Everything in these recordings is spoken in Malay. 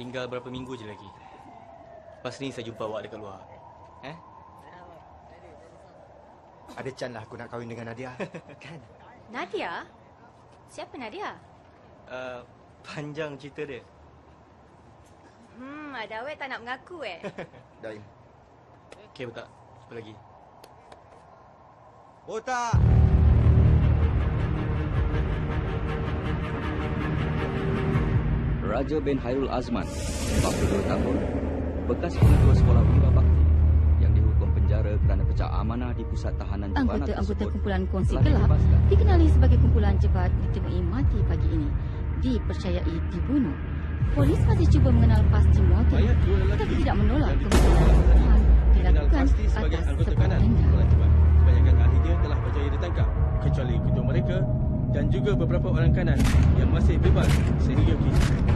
Tinggal berapa minggu je lagi. Lepas ni saya jumpa awak dekat luar. Ada can lah aku nak kahwin dengan Nadia. Kan? Nadia? Siapa Nadia? Panjang cerita dia. Ada awet tak nak mengaku Daim. Okey, Botak. Apa lagi? Botak! Raja bin Hairul Azman, 42 tahun, bekas pengetua sekolah Wira Bakti yang dihukum penjara kerana pecah amanah di pusat tahanan Jebana Anggota-anggota tersebut kumpulan kongsi telah gelap dibebaskan. dikenali sebagai kumpulan jebat ditemui mati pagi ini. Dipercayai dibunuh. Polis masih cuba mengenal pasti motif tetapi tidak menolak kemungkinan pembunuhan dilakukan atas sebab denda. Kebanyakan ahli dia telah berjaya ditangkap kecuali ketua mereka dan juga beberapa orang kanan yang masih bebas sehingga kini.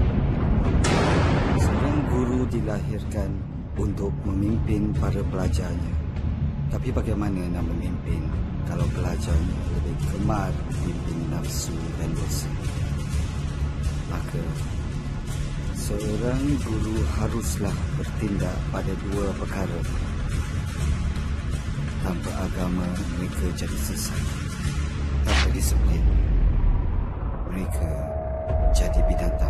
Seorang guru dilahirkan untuk memimpin para pelajarnya. Tapi bagaimana nak memimpin kalau pelajarnya lebih gemar memimpin nafsu dan dosa? Maka, seorang guru haruslah bertindak pada dua perkara. Tanpa agama, mereka jadi sesat. Tanpa disiplin, mereka jadi binatang.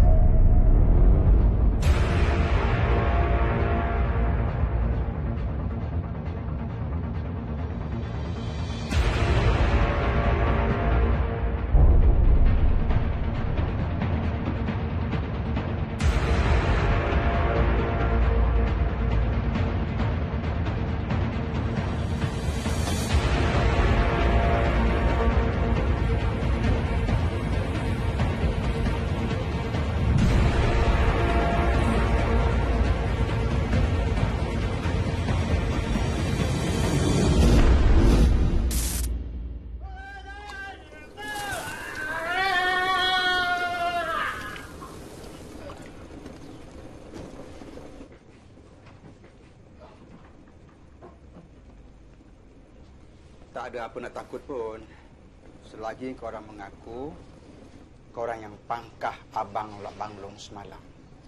Tak ada apa nak takut pun. Selagi korang mengaku korang yang pangkah Abang Lok Banglong semalam.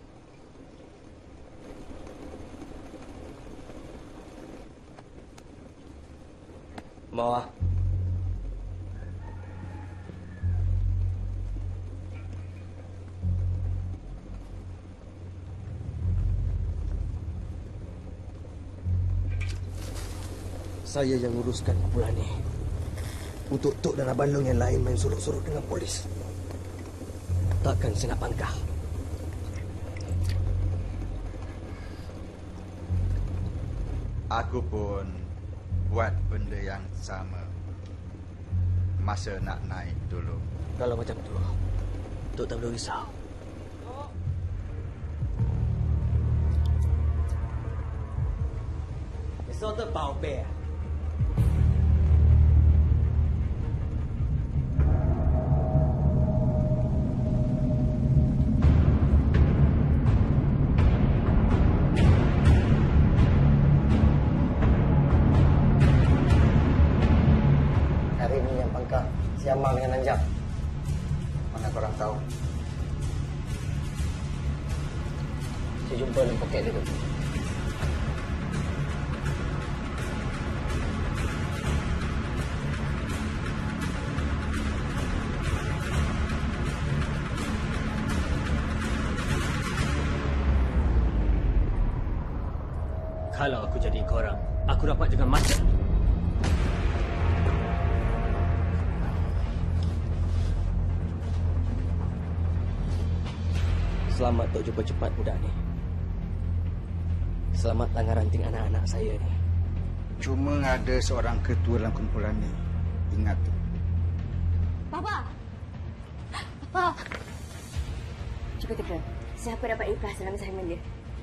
Mau ah. Saya yang uruskan kumpulan ni. Untuk Tok dan Abang Long yang lain main sorok-sorok dengan polis. Takkan saya nak pangkah. Aku pun buat benda yang sama masa nak naik dulu. Kalau macam tu, Tok tak perlu risau. Besok tu bau bea. Siamang dengan Anjang. Mana korang tahu? Saya jumpa dalam poket dia tu. Kalau aku jadi korang, aku dapat jangan macam ni. Selamat Tok jumpa cepat budak ni. Selamat tangan ranting anak-anak saya ni. Cuma ada seorang ketua dalam kumpulan ni. Ingat tu. Bapa! Bapa! Cuba teka. Siapa dapat ikhlas dalam assignment dia?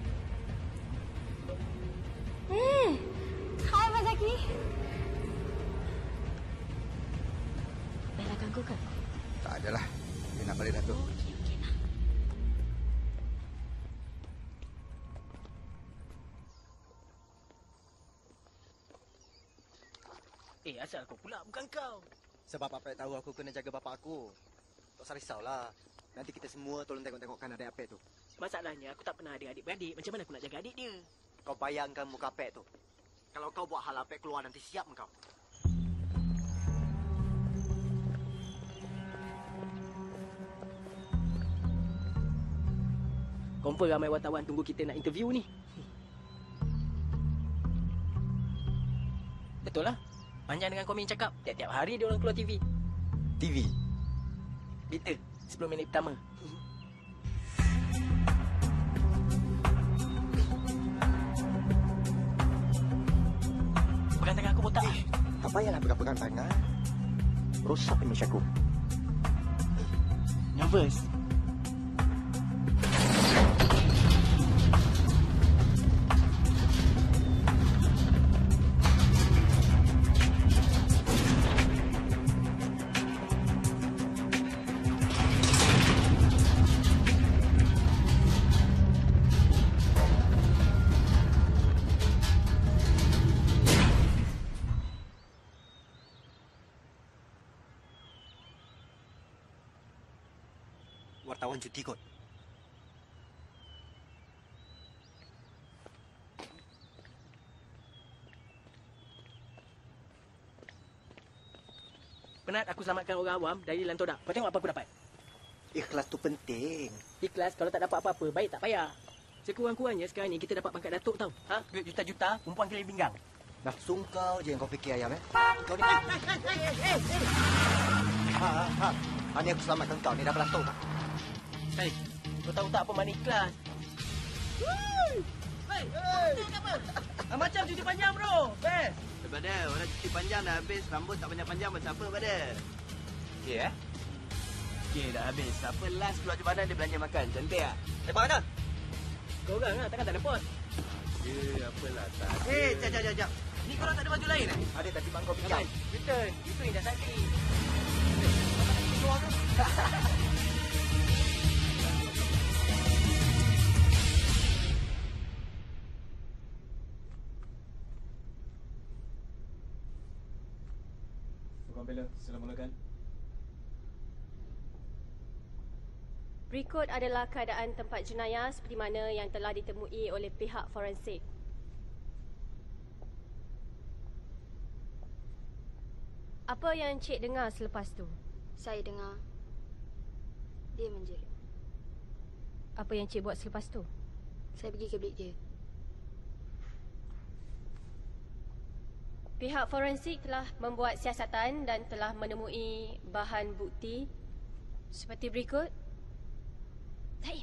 Hai Abang Zaki. Bella ganggu ke? Tak adalah. Dia nak balik dah tu. Asal aku pula bukan kau. Sebab Apek tahu aku kena jaga bapa aku. Tak usah risaulah. Nanti kita semua tolong tengok-tengokkan adik Apek tu. Masalahnya aku tak pernah ada adik-beradik. Macam mana aku nak jaga adik dia? Kau bayangkan muka Pek tu. Kalau kau buat hal Pek keluar nanti siap kau. Confirm ramai wartawan tunggu kita nak interview ni. Betul lah. Panjang dengan komen cakap. Tiap-tiap hari dia orang keluar TV. TV. Berita 10 minit pertama. Pegang tangan aku botak. Tak payahlah pegang-pegang tangan. Rosak image aku. Nervous. Wartawan cuti kot. Penat aku selamatkan orang awam dari lantodak. Kau tengok apa aku dapat? Ikhlas tu penting. Ikhlas kalau tak dapat apa-apa, baik tak payah. Sekurang-kurangnya sekarang ni kita dapat pangkat datuk tau. Ha? Duit juta-juta, perempuan keliling pinggang. Nafsu kau je yang kau fikir ayam Kau ni. Ha, ni aku selamatkan kau. Ni dah belas tahun. Hei, kau tahu tak apa makna ikhlas? Hei, apa? Macam cuti panjang bro. Best. Daripada orang cuti panjang dah habis, rambut tak panjang-panjang macam apa pada? Okey Okey dah habis. Siapa last keluar jembanan dia belanja makan? Cantik tak? Mana? Kau orang lah, takkan tak ada pos. Apalah tak. Jap. Ni korang tak ada baju lain Ada tadi bang kau pinjam. Return. Itu yang dah sakit. Keluar ke? Tukang bela, sila mulakan. Berikut adalah keadaan tempat jenayah seperti mana yang telah ditemui oleh pihak forensik. Apa yang Cik dengar selepas tu? Saya dengar dia menjerit. Apa yang Cik buat selepas tu? Saya pergi ke bilik dia. Pihak forensik telah membuat siasatan dan telah menemui bahan bukti seperti berikut. Taib.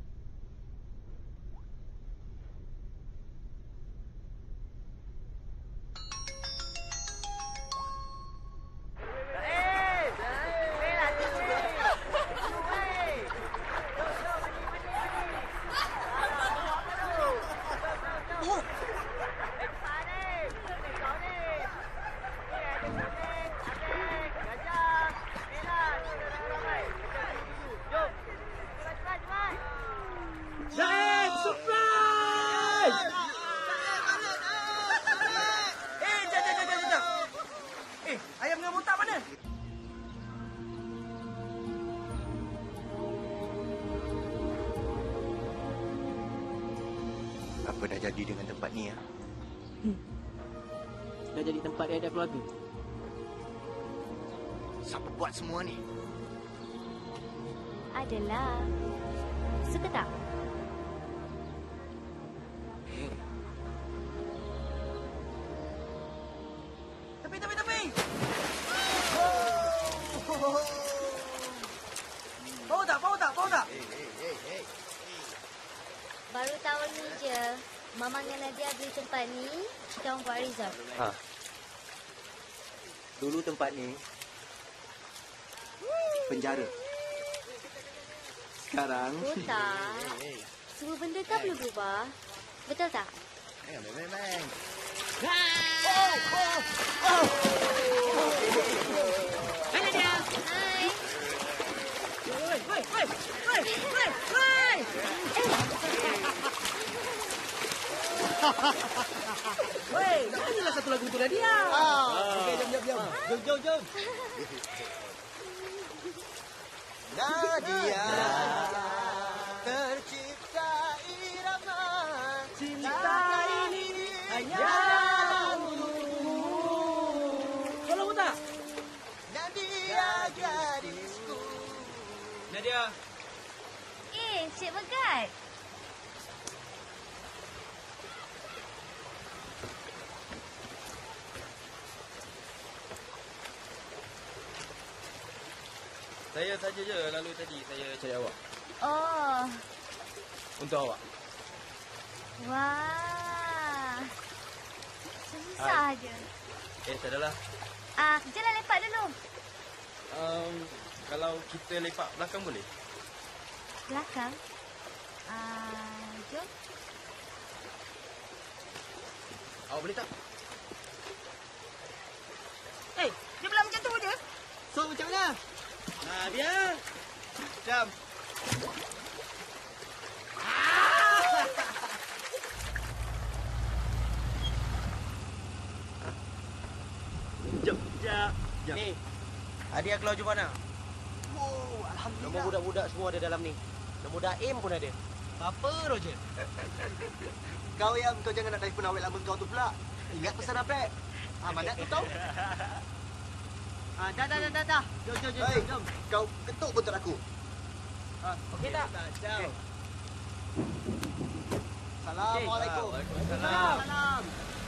Apa dah jadi dengan tempat ni ya? Dah jadi tempat dia ada keluarga. Siapa buat semua ni? Adalah. Suka tak? Tepi! Bau tak? Baru tahun ni je, Mama dengan Nadia beli tempat ni, kita orang buat resort. Ha. Dulu tempat ni penjara. Sekarang Tak. Semua benda kan belum berubah. Betul tak? Memang. Hai Nadia. Hai. Hai. Woi, nyanyilah satu lagu untuk Nadia. Okey, jom. Jom. Nadia tercipta Saya saja je lalu tadi saya cari awak. Oh, Untuk awak. wah. Susah je. Tak adalah. Jalan lepak dulu. Kalau kita lepak belakang boleh? Belakang. Jom. Awak boleh tak? Dia belah macam tu je. So, macam mana? Biar. Jam. Jom. Ni. Hadiah keluar mana? Oh, Alhamdulillah. Nombor budak-budak semua ada dalam ni. Nombor Daim pun ada. Apa, Roger? Kau yang kau jangan nak telefon awet lama kau tu pula. Ingat pesan apa? Amanat tu tahu? Dah. Jom. Kau ketuk botol aku. Okey tak? Okay. Assalamualaikum. Waalaikumsalam. Salam.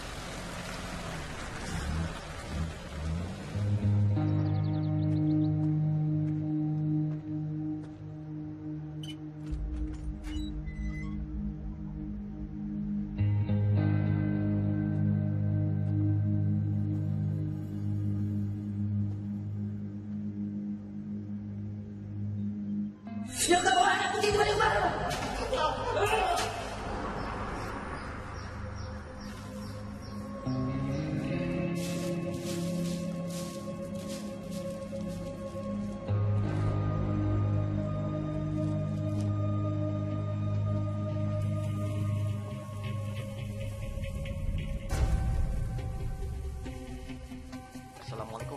Assalamualaikum.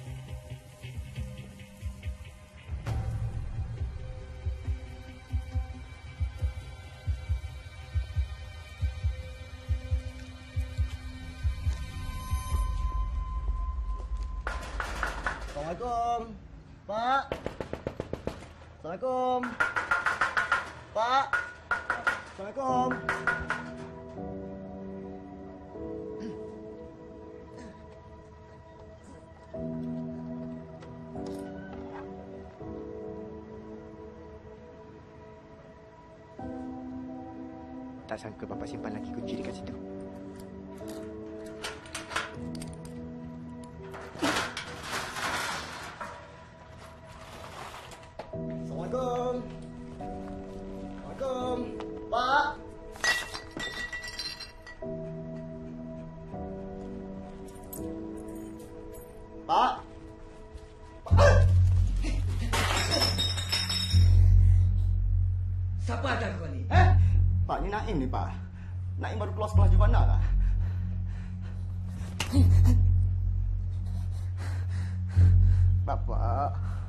Assalamualaikum. Pak. Assalamualaikum. Pak. Assalamualaikum. Tak sangka Bapa simpan lagi kunci dekat situ. Assalamualaikum. Assalamualaikum. Pak. Pak. Siapa ada kau ni? Pak, ni Naim ni, Pak. Naim baru keluar sekolah Juvana lah. Bapak.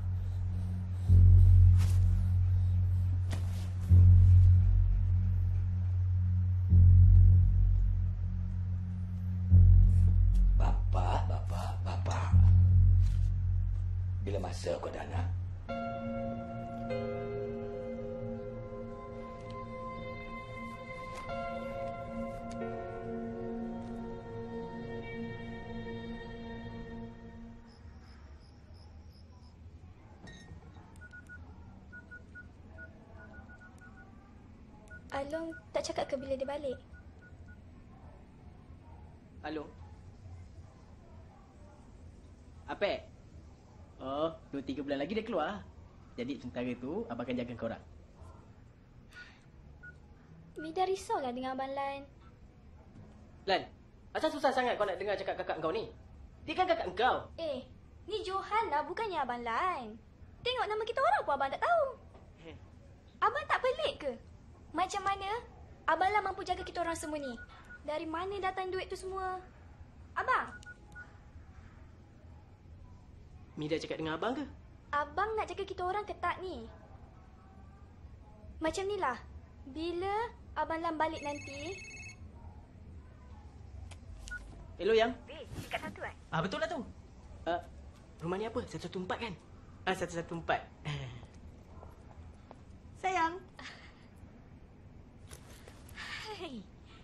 Bapak. Bila masa kau dah nak? Along tak cakap ke bila dia balik? Along. Apa? Oh, 2-3 bulan lagi dia keluar. Jadi sementara tu abang akan jaga korang. Mida risaulah dengan Abang Lan. Lan, asal susah sangat kau nak dengar cakap kakak kau ni? Dia kan kakak kau. Ni Johan lah, bukannya Abang Lan. Tengok nama kita orang pun abang tak tahu. Abang tak pelik ke? Macam mana Abang Lan mampu jaga kita orang semua ni? Dari mana datang duit tu semua? Abang? Mida cakap dengan abang ke? Abang nak jaga kita orang ke tak ni? Macam ni lah. Bila Abang Lan balik nanti... Hello, Yang. Tingkat 1 kan? Betul lah tu. Rumah ni apa? 114 kan? 114. Sayang. Hai.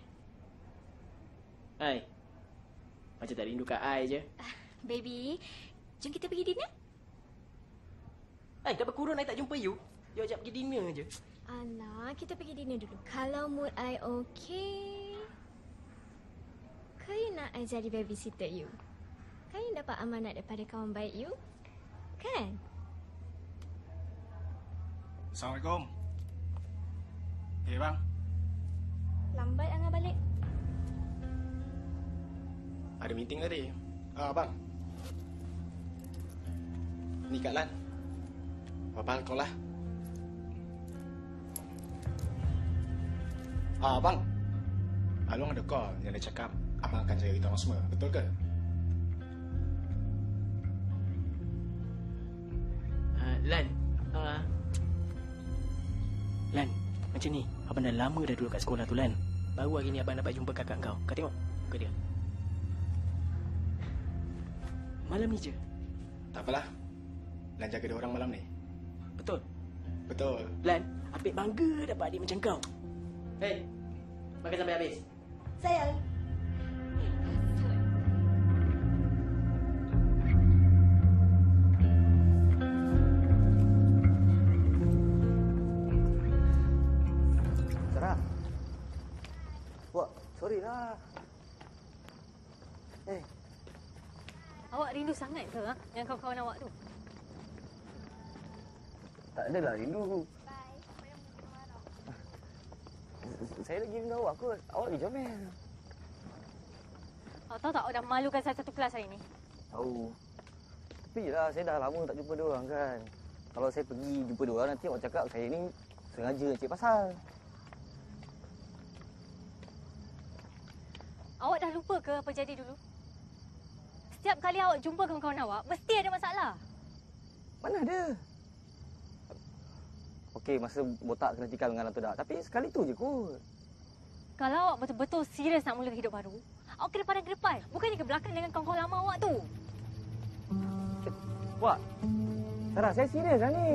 Hai. Macam tak rindu kat I je. Baby, jom kita pergi dinner? Dah berkurun I tak jumpa you. You ajak pergi dinner je. Alah, kita pergi dinner dulu. Kalau mood I okay, kau nak I jadi babysitter you? Kau dapat amanat daripada kawan baik you, kan? Assalamualaikum. Bang. Lambat Angah balik. Ada meeting tadi. Bang. Ni Kak Lan. Apa hal kau lah? Bang. Along ada call yang dia cakap abang akan jaga kita orang semua. Betul ke? Lan. Lan, macam ni. Abang dah lama dah duduk kat sekolah tu, Lan. Baru hari ni abang dapat jumpa kakak kau. Kau tengok muka dia. Malam ni je. Tak apalah. Lan jaga dia orang malam ni. Betul? Betul. Lan, Apik bangga dapat adik macam kau. Hei, makan sampai habis. Sayang. Sarah. Wah, sorry lah. Awak rindu sangat ke dengan kawan-kawan awak tu? Tak adalah rindu. Saya lagi rindu awak kot. Awak lagi comel. Awak tahu tak awak dah malukan saya satu kelas hari ni? Tahu. Tapi yelah, saya dah lama tak jumpa diorang kan. Kalau saya pergi jumpa diorang, nanti awak cakap saya ni sengaja nak cik pasal. Awak dah lupa ke apa jadi dulu? Setiap kali awak jumpa kawan-kawan awak, mesti ada masalah. Mana ada? Okey, masa botak kena tikam dengan tu dah. Tapi sekali tu je kot. Kalau awak betul-betul serius nak mula hidup baru, awak kena pandang ke depan. Bukannya ke belakang dengan kawan-kawan lama awak tu. Wah, Sarah, saya serius lah ni.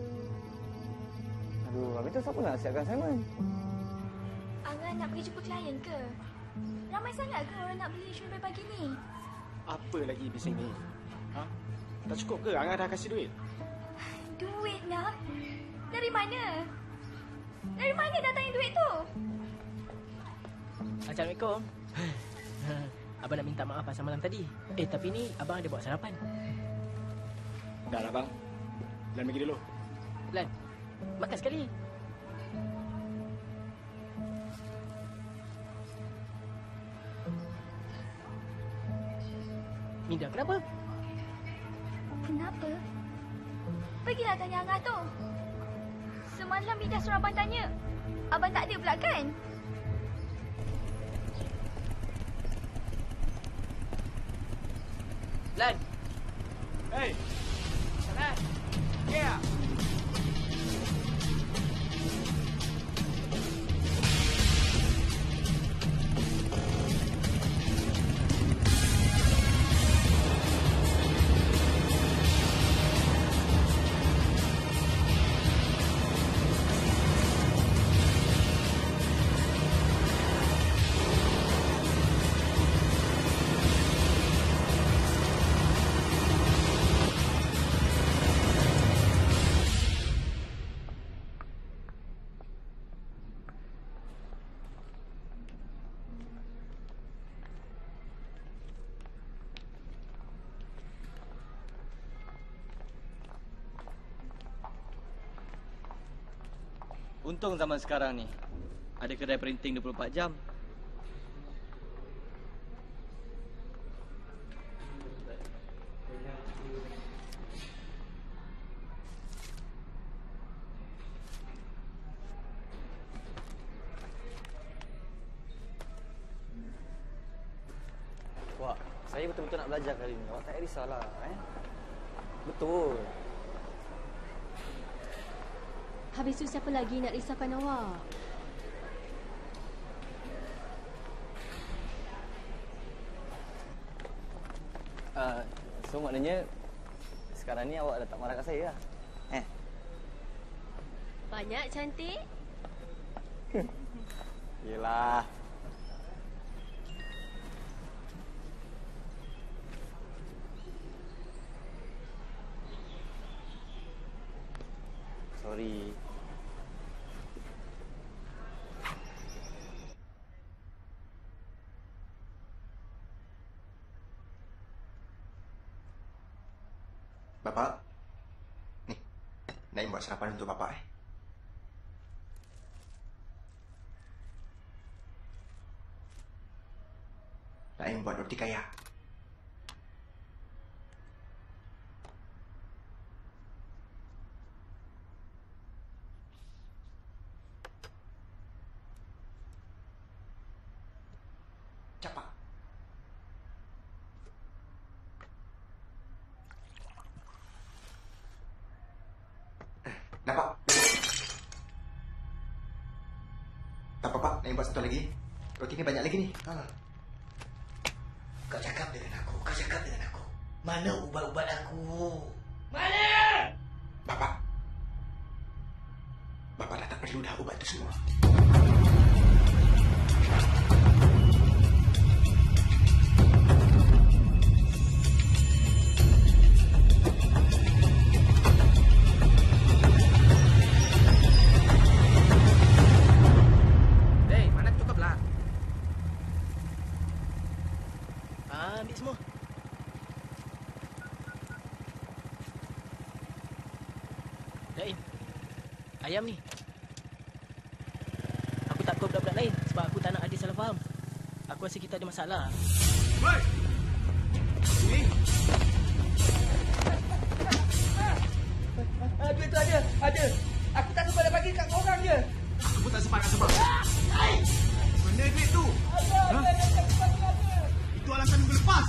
Aduh, habis tu siapa nak siapkan assignment? Angah nak pergi jumpa klien ke? Ramai sangat ke orang nak beli insurans pagi ni? Apa lagi bising ni? Tak cukup ke Angah dah kasih duit? Duit nak? Dari mana? Dari mana datangnya duit tu? Assalamualaikum. Abang nak minta maaf pasal malam tadi. Tapi ni abang ada buat sarapan. Dah lah bang. Lan pergi dulu. Lan, makan sekali. Minda, kenapa? Kenapa? Pergilah tanya Angah tu. Semalam Mida suruh abang tanya. Abang tak ada pula kan? Lan. Hey. Lan. Yeah. Untung zaman sekarang ni ada kedai printing 24 jam. Wah, saya betul-betul nak belajar kali ni. Awak tak payah risaulah, Betul. Habis tu siapa lagi nak risaukan awak? So maknanya sekarang ni awak dah tak marah kat saya lah. Banyak cantik. Yelah. Sorry. Bapak, nih, Naim buat sarapan untuk Bapak. Naim buat roti kaya. Cepat. Dapat. Tak apa-apa, Naim buat satu lagi. Roti ini banyak lagi nih. Kau cakap dengan aku, Mana ubat-ubat aku? Mana? Bapak dah tak perlu dah ubat itu semua. Mana cukup lah. Ambil semua. Dain, ayam ni. Aku tak kau budak-budak lain sebab aku tak nak ada salah faham. Aku rasa kita ada masalah. Hei! Ni. Duit tu ada. Aku tak sempat nak bagi kat korang je. Aku pun tak sempat nak sebab. Mana duit tu? Ada. Itu alasan minggu lepas.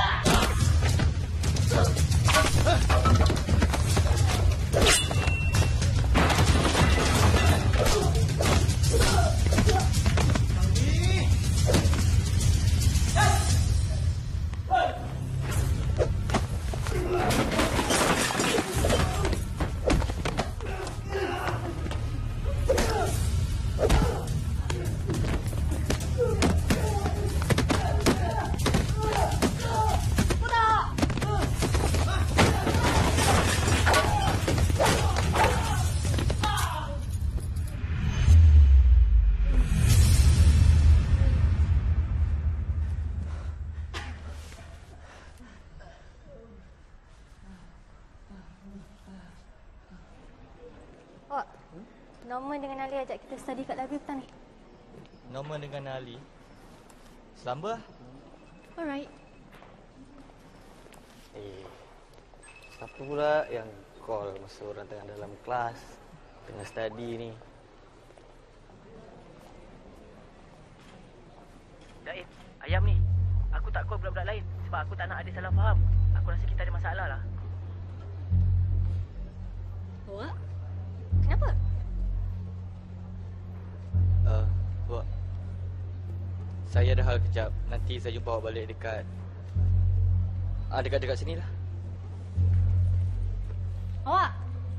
Norman dengan Ali ajak kita study kat library petang ni. Norman dengan Ali. Selamba. Alright. Siapa pula yang call masa orang tengah dalam kelas, tengah study ni? Dain, ayam ni. Aku tak call budak-budak lain sebab aku tak nak ada salah faham. Aku rasa kita ada masalah lah. Awak? Kenapa? Buat. Saya ada hal kejap. Nanti saya jumpa awak balik dekat dekat sini lah. Awak?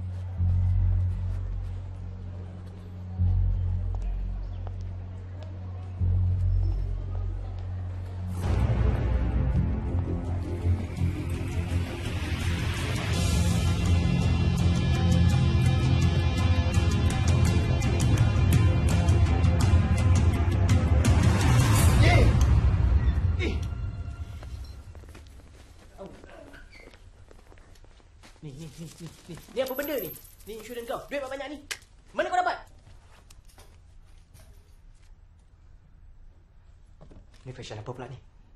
Ni apa benda ni? Ni insurans kau. Duit banyak ni. Mana kau dapat? Ni fashion apa pula ni?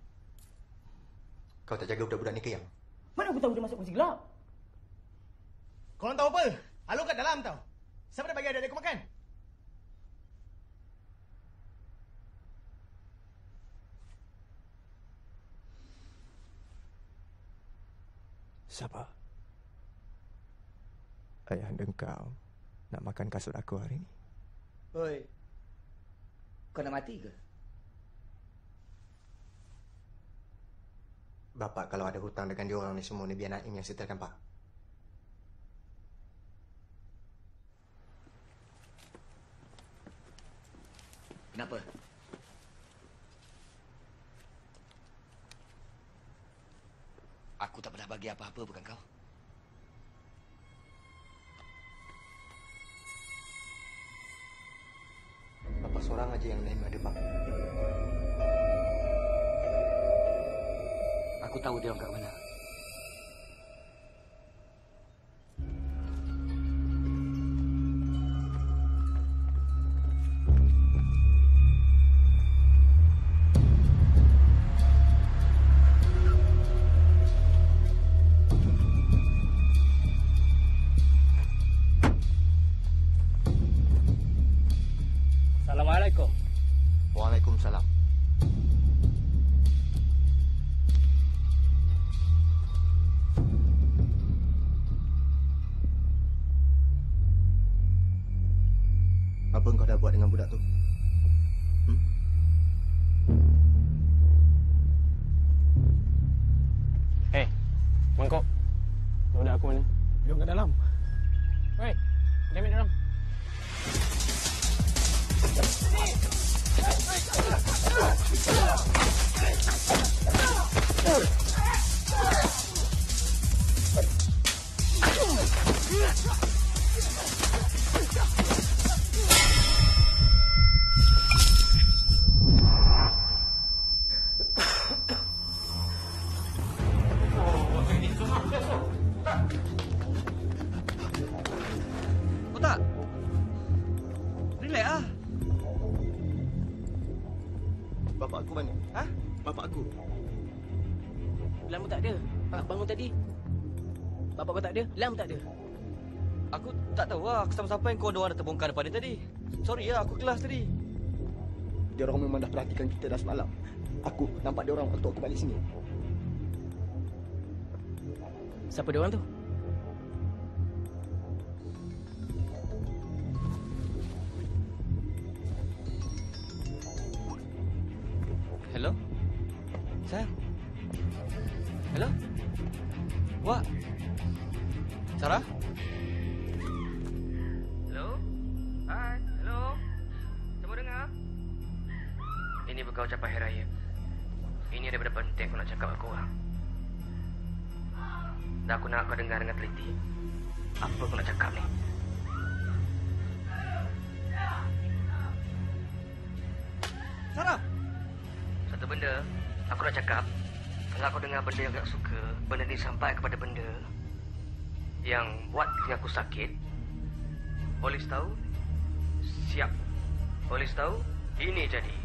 Kau tak jaga budak-budak ni ke yang? Mana aku tahu dia masuk kursi gelap? Korang tahu apa? Alung kat dalam tau. Siapa dah bagi adik aku makan? Siapa? Ayah anda kau nak makan kasut aku hari ni. Oi. Kau nak mati ke? Bapak kalau ada hutang dengan dia orang ni semua ni biar Naim yang setelkan, Pak. Kenapa? Aku tak pernah bagi apa-apa bukan kau? seorang aja yang lain ada bang. Aku tahu dia kat mana. Assalamualaikum. Waalaikumsalam. Apa kau dah buat dengan budak tu? Hei, mangkok. Budak aku mana? Jom ke dalam. Hei, dia ambil dalam. Otak. Relax ah. Bapak aku mana? Ha? Bapak aku. Lama tak ada. Nak bangun tadi. Bapak kau tak ada, Lam tak ada. Aku tak tahu lah kesampai kau ada orang dah terbongkar depan dia tadi. Sorry lah, aku kelas tadi. Dia orang memang dah perhatikan kita dah semalam. Aku nampak dia orang waktu aku balik sini. Siapa dia orang tu? Hello? Sayang? Hello? Wak? Sarah? Hello? Hai, hello? Semua dengar? Ini bukan ucapan Hari Raya. Ini daripada penting aku nak cakap dengan korang. Dan aku nak kau dengar dengan teliti. Apa aku nak cakap ni? Sarah! Satu benda aku nak cakap. Kalau aku dengar benda yang tak suka, benda ni sampai kepada benda yang buat telinga aku sakit, polis tahu, siap. Polis tahu, ini jadi.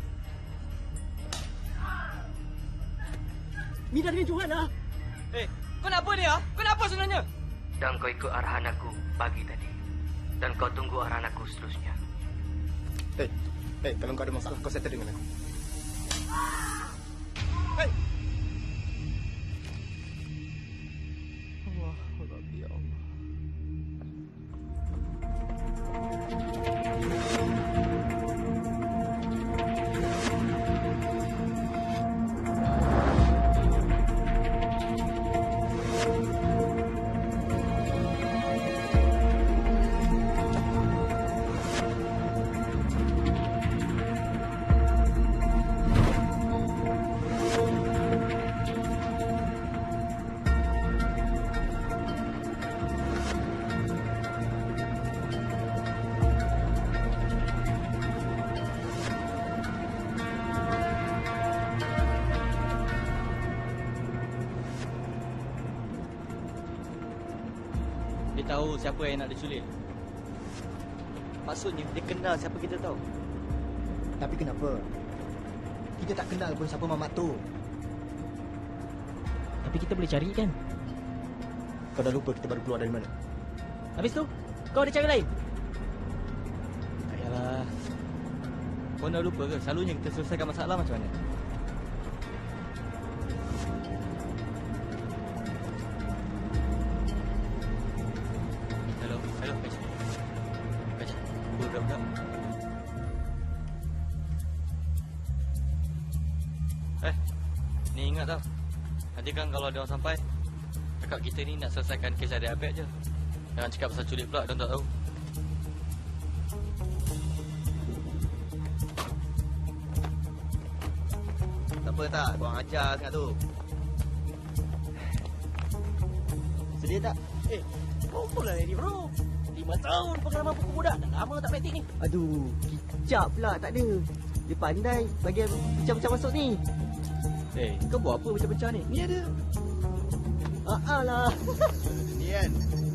Mina dengan Johanna. Kau nak apa ni ah? Kau nak apa sebenarnya? Dan kau ikut arahan aku pagi tadi. Dan kau tunggu arahan aku seterusnya. Kalau kau ada masalah, kau settle dengan aku. Dia tahu siapa yang nak diculik. Maksudnya dia kenal siapa kita tahu. Tapi kenapa? Kita tak kenal pun siapa mamat tu. Tapi kita boleh cari kan? Kau dah lupa kita baru keluar dari mana? Habis tu, kau ada cara lain? Tak payahlah. Kau dah lupa ke? Selalunya kita selesaikan masalah macam mana? Ni ingat tau. Nanti kan kalau dia orang sampai, cakap kita ni nak selesaikan kes adik-adik je. Jangan cakap pasal culik pula, dia tak tahu. Tak apa tak, korang ajar sangat tu. Sedia tak? Kumpul lah ni bro. 5 5 tahun pengalaman pokok budak. Dah lama tak meeting ni. Aduh, kicap pula tak ada. Dia pandai bagian pecah-pecah masuk ni. Kau buat apa pecah-pecah ni? Ni ada. Alah. Ni kan.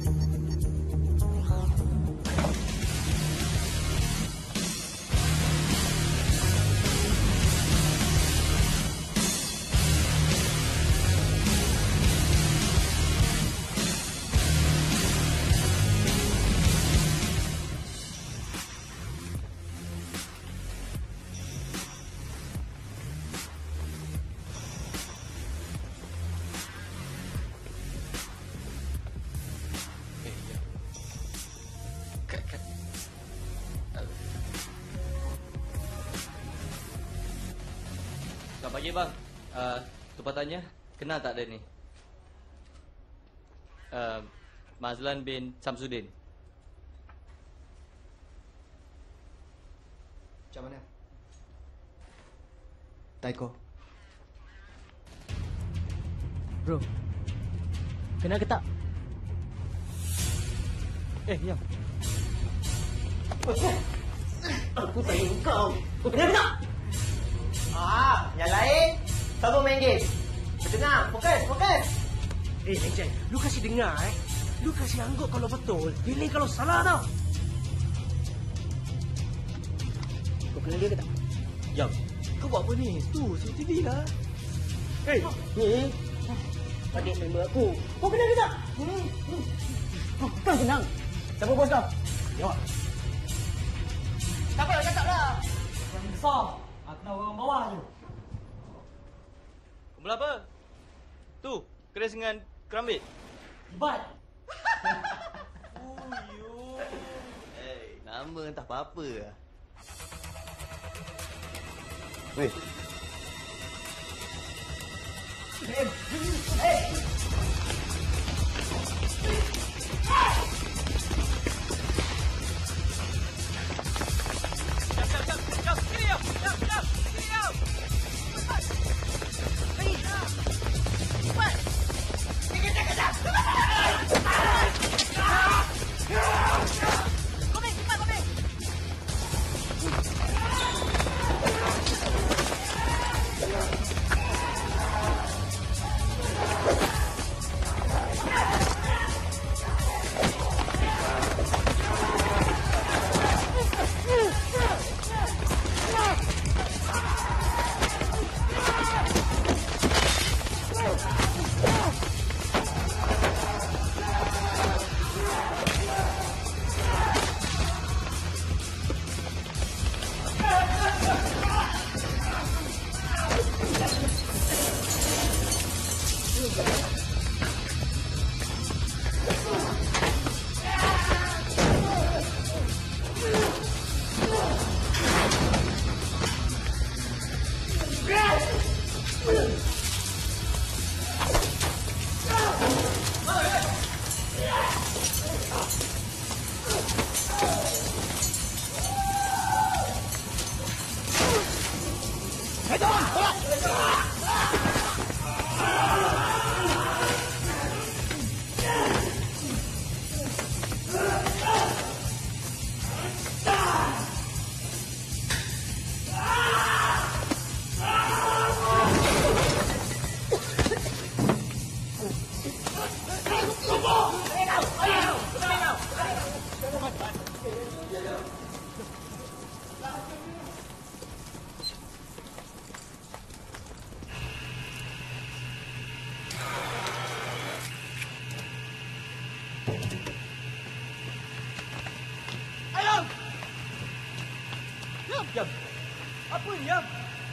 Selamat pagi bang. Tempatannya kenal tak dia ni? Mazlan bin Samsudin. Macam mana? Taiko. Bro, kenal ke tak? Yang. Aku tanya kau. Kau kenal ke tak? Yang lain, sabar main game. Dengar, fokus. Encik, lu kasih dengar Lu kasih angguk kalau betul, pilih kalau salah tau. Kau kenal dia ke tak? Yang, kau buat apa ni? Tu, CCTV lah. Ni adik member aku. Kau kenal ke tak? Kau senang. Siapa bos kau? Jawab. Tak apa, cakap lah. Yang besar. Aku nak orang bawah je. Kumpulan apa? Tu, keris dengan kerambit. Bat. Nama entah apa-apa lah. Weh. Jam. Apa ni, Jam?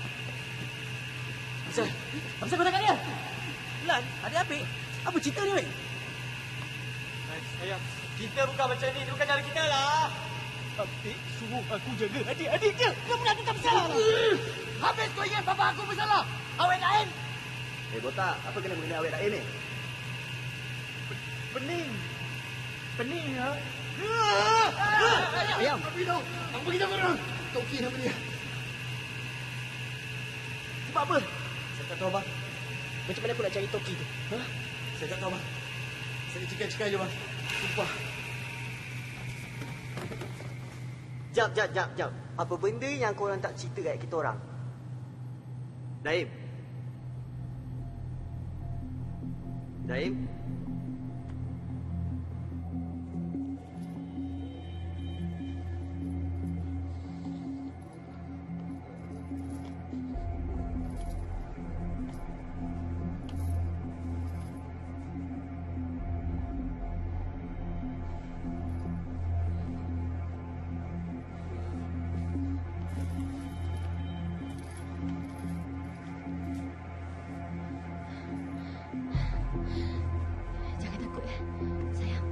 Apa kau tengok dia? Lan, adik apik. Apa cerita ni, weh? Sayang, kita bukan macam ni. Dia bukan cara kita lah. Apik suruh aku jaga adik-adik je. Kau pula tetap bersalah lah. Habis kau ingat bapa aku bersalah. Awet lain. Botak, apa kena mengenai awet lain ni? Pening ya. Ayam, pergi dong. Apa kita korang? Toki nama dia. Sebab apa? Saya tak tahu, bang. Macam mana aku nak cari Toki tu? Saya tak tahu, bang. Saya cekal-cekal je, bang. Sumpah. Jap. Apa benda yang korang tak cerita kat kita orang? Daim. Jangan takut ya, sayang.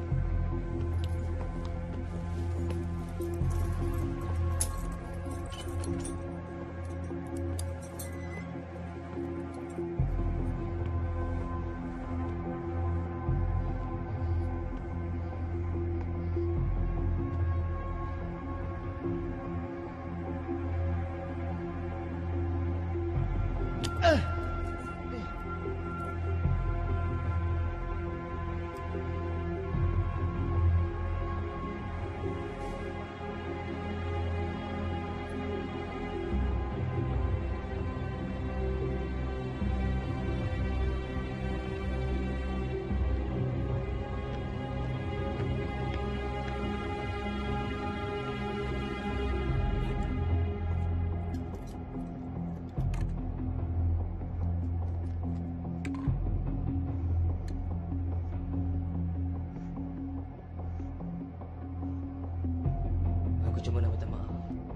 Aku cuma nak minta maaf.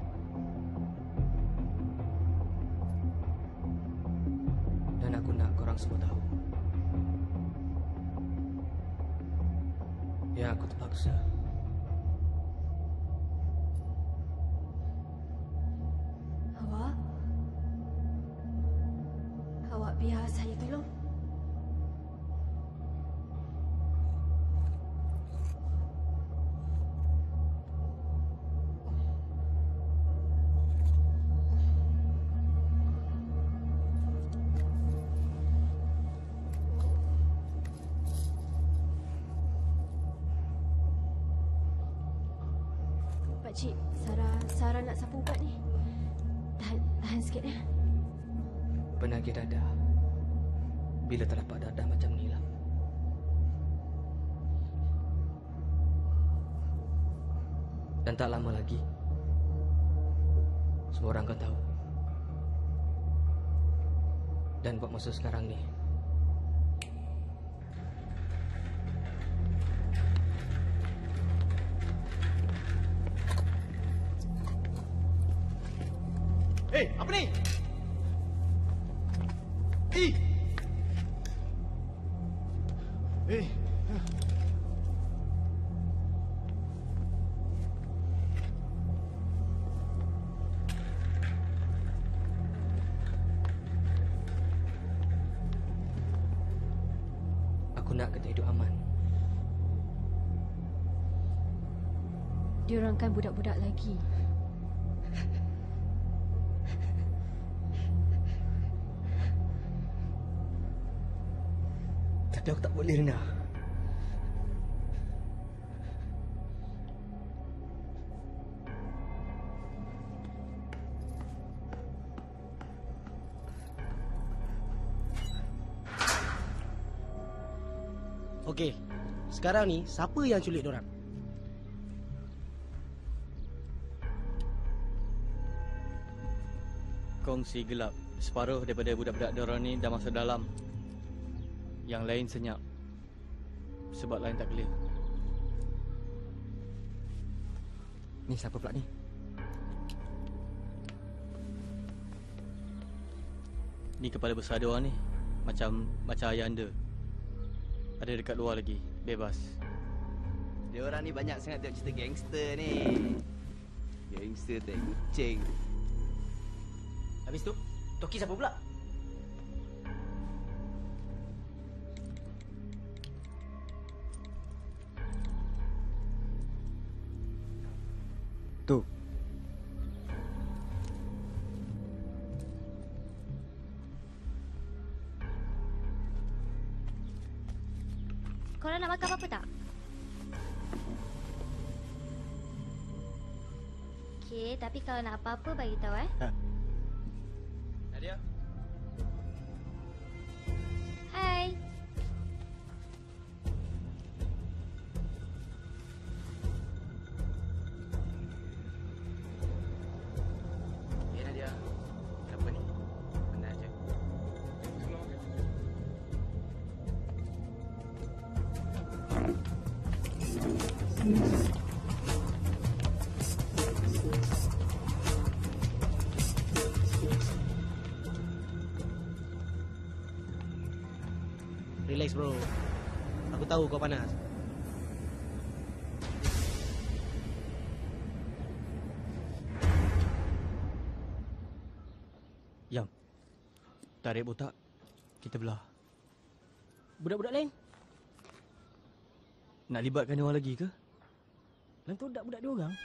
Dan aku nak korang semua tahu. Ya, aku terpaksa. Awak biar saya tolong. Pakcik, Sarah nak sapu ubat ni. Tahan sikit ya. Penagih dadah. Bila terdapat dadah macam ni lah. Dan tak lama lagi, semua orang akan tahu. Dan buat masa sekarang ni, Apa ni? aku nak kita hidup aman. Diorang kan budak-budak lagi. Tapi aku tak boleh, Rina. Okey, sekarang ni siapa yang culik dorang? Kongsi gelap. Separuh daripada budak-budak diorang ni dah masuk dalam. Yang lain senyap. Sebab lain tak clear. Ni siapa pula ni? Ni kepala besar diorang ni. Macam ayah anda. Ada dekat luar lagi. Bebas. Diorang ni banyak sangat tengok cerita gangster ni. Gangster tak kucing. Habis tu, Toki siapa pula? Tu. Korang nak makan apa-apa tak? Okey, tapi kalau nak apa-apa bagi tahu Nadia. Hai. Nadia. Kenapa ni? Mana aja. Relax bro. Aku tahu kau panas. Yang. Tarik botak. Kita belah. Budak-budak lain? Nak libatkan dia orang lagi ke? Lain tu budak-budak dia orang.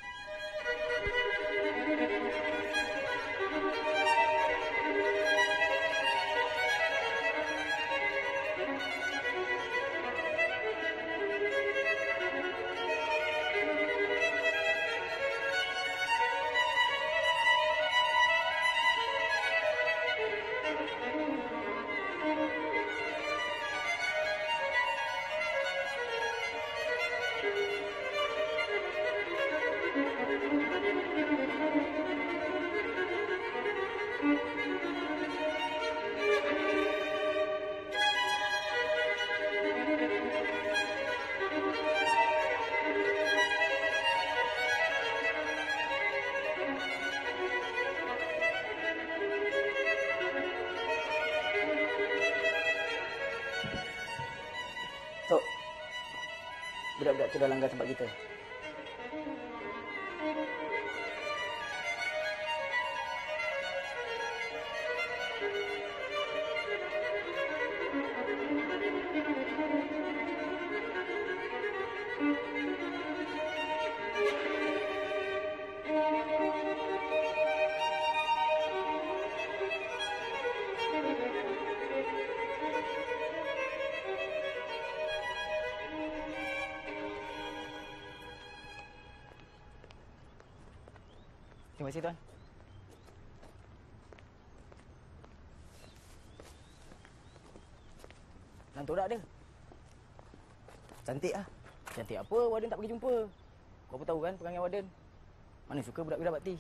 Tok, budak-budak tu dah langgar tempat kita. Terima kasih, Tuan. Hantu dak dia. Cantik ah. Cantik apa? Warden tak pergi jumpa. Kau pun tahu kan perangai Warden. Mana suka budak-budak bakti.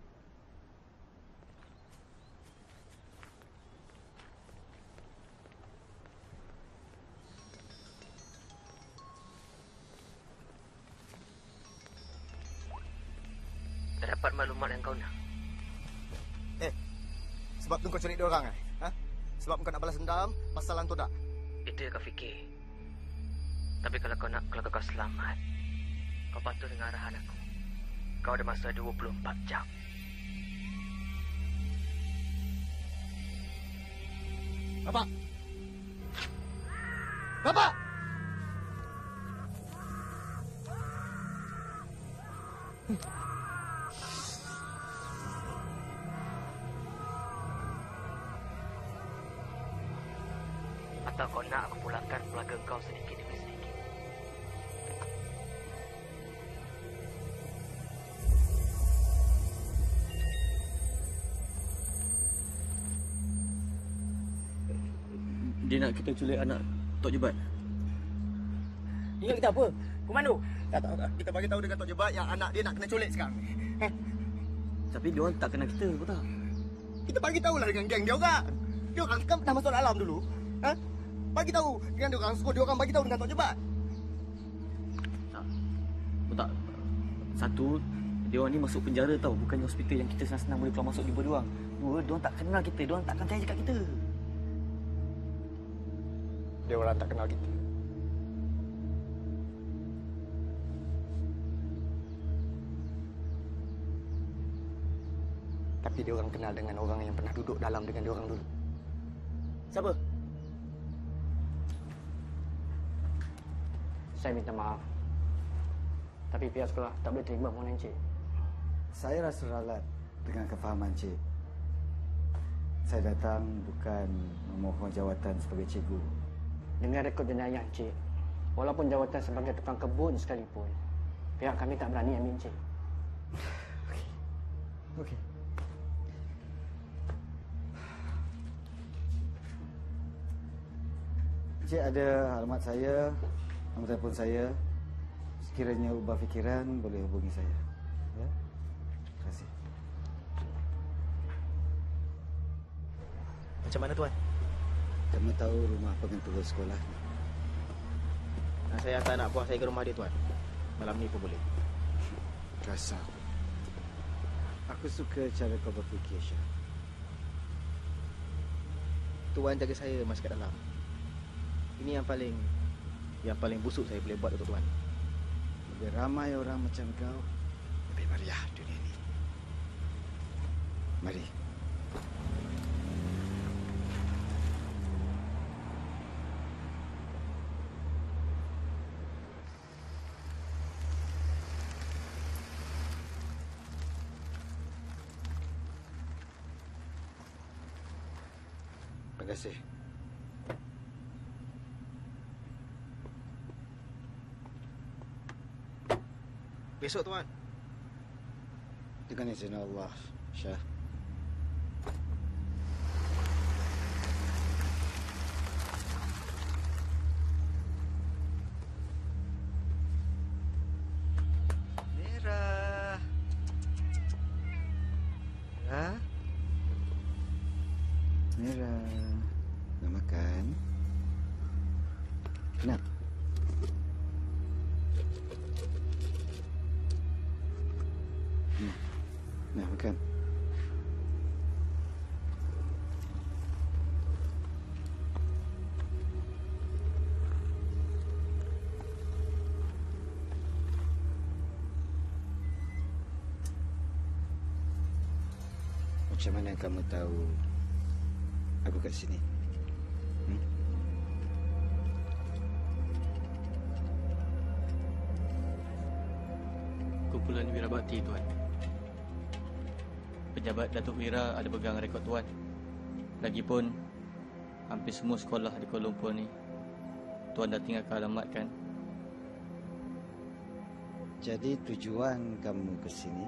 Dapat maklumat yang kau nak. Sebab tu kau cari dia orang Ha? Sebab kau nak balas dendam pasal hantu dak. Itu yang kau fikir. Tapi kalau kau selamat, kau patuh dengan arahan aku. Kau ada masa 24 jam. Bapak! Bapak! Atau kau nak aku pulangkan keluarga kau sedikit demi sedikit? Dia nak kita culik anak Tok Jebat. Ingat kita apa? Komando. Tak. Kita bagi tahu dekat Tok Jebat yang anak dia nak kena culik sekarang. Tapi dia orang tak kenal kita, betul tak? Kita bagi tahulah dengan geng dia orang. Dia orang kan dah masuk dalam dulu. Ha? Bagi tahu dengan dia orang, suruh dia orang bagi tahu dengan Tok Jebat. Tak. Satu, dia orang ni masuk penjara tau, bukannya hospital yang kita senang-senang boleh keluar masuk jumpa dia orang. Dua, dia orang tak kenal kita, dia orang takkan percaya kat kita. Dia orang tak kenal kita. Tapi dia orang kenal dengan orang yang pernah duduk dalam dengan dia orang dulu. Siapa? Saya minta maaf. Tapi pihak sekolah tak boleh terima permohonan Encik. Saya rasa ralat dengan kefahaman Cik. Saya datang bukan memohon jawatan sebagai cikgu. Dengan rekod jenayah Encik, walaupun jawatan sebagai tukang kebun sekalipun, pihak kami tak berani ambil Encik. Okey. Encik ada alamat saya, nombor telefon saya. Sekiranya ubah fikiran, boleh hubungi saya. Ya? Terima kasih. Macam mana tuan? Kamu tahu rumah pengetua sekolah ni? Saya hantar anak buah saya ke rumah dia tuan. Malam ni pun boleh. Kasar. Aku suka cara kau berfikir, Syah. Tuan jaga saya masuk kat dalam. Ini yang paling busuk saya boleh buat untuk tuan. Lebih ramai orang macam kau, lebih meriah dunia ni. Mari. Terima kasih. Besok tuan. Dengan izin Allah, Syah. Merah. Merah. Merah. Nak makan? Nak? Nak makan? Macam mana kamu tahu aku kat sini? Kumpulan Wira Bakti, Tuan. Pejabat Datuk Wira ada pegang rekod Tuan. Lagipun, hampir semua sekolah di Kuala Lumpur ni, Tuan dah tinggalkan alamat kan? Jadi tujuan kamu ke sini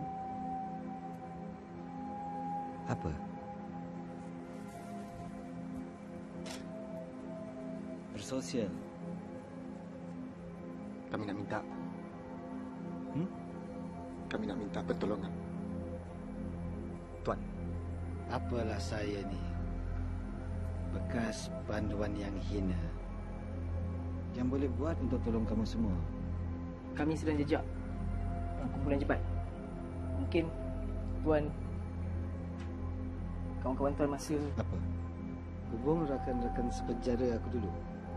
apa? Bersosial. Kami nak minta. Kami nak minta pertolongan. Tuan, apalah saya ni? Bekas panduan yang hina. Yang boleh buat untuk tolong kamu semua. Kami sedang jejak kumpulan cepat. Mungkin Tuan, kawan-kawan Tuan masa... Apa? Hubung rakan-rakan sepenjara aku dulu.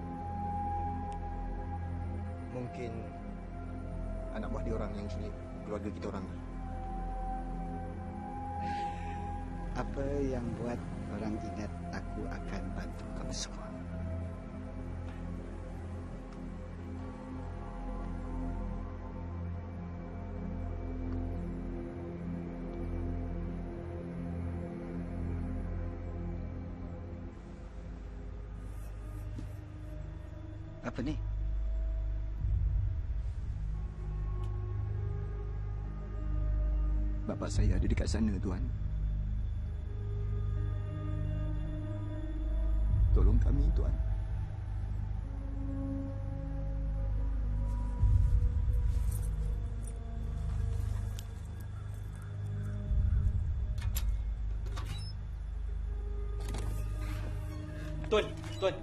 Mungkin anak buah dia orang yang culik keluarga kita orang. Apa yang buat orang ingat aku akan bantu kamu semua? Apa ni? Bapa saya ada dekat sana, Tuan. Tolong kami, Tuan. Tuan.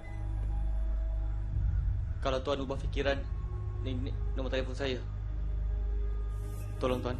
Kalau Tuan ubah fikiran, ni nombor telefon saya. Tolong, Tuan.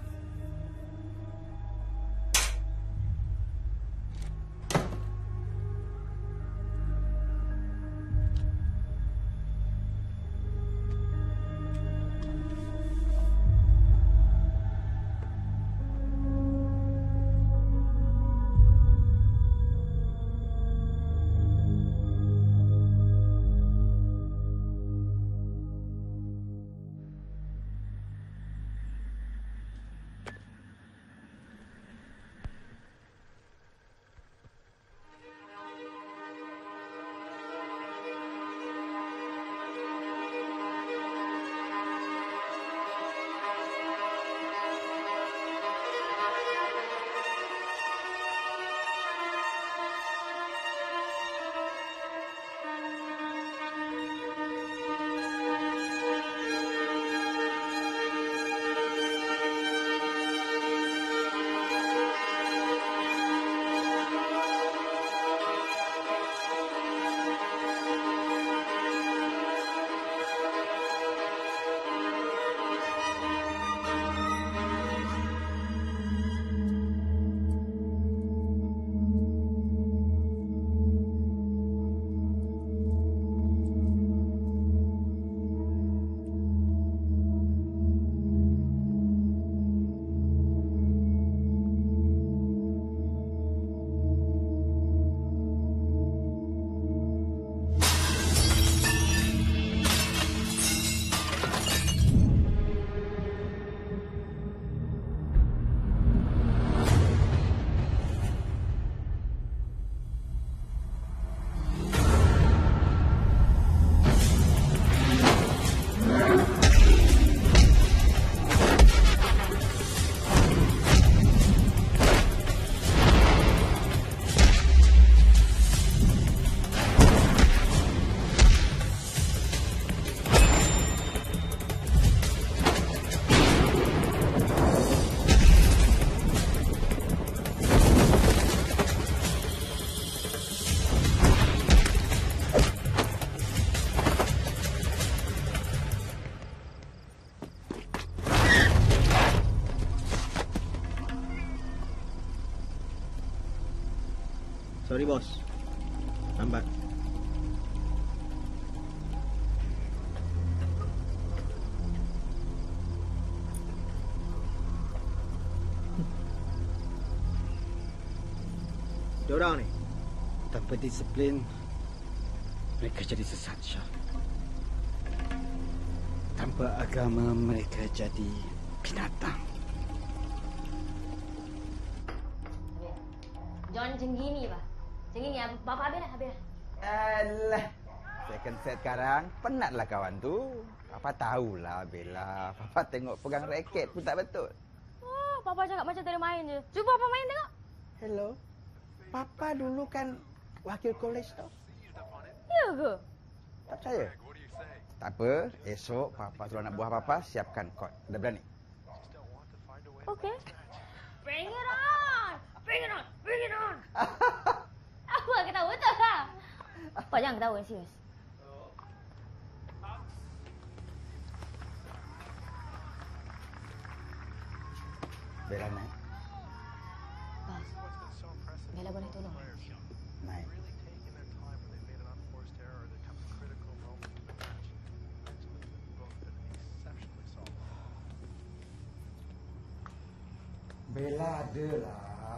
Sorry bos. Lambat. Diorang ni tanpa disiplin mereka jadi sesat, Syah. Tanpa agama mereka jadi binatang. Jangan macam gini, Pak. Macam gini, Bapak habis. Alah. Second set sekarang, penatlah kawan tu. Papa tahulah Bella. Papa tengok pegang raket pun tak betul. Oh, Papa cakap macam tak ada main je. Cuba Papa main tengok. Hello. Papa dulu kan wakil kolej tau. Ya ke? Tak percaya? Tak apa, esok Papa suruh anak buah Papa siapkan kot. Dah berani? Okay. Bring it on! Bring it on! Bring it on! Aku akan ketawa betul lah. Pak jangan ketawa, serius. Bella naik. Bas, Bella boleh tolong? Naik. Bella ada lah.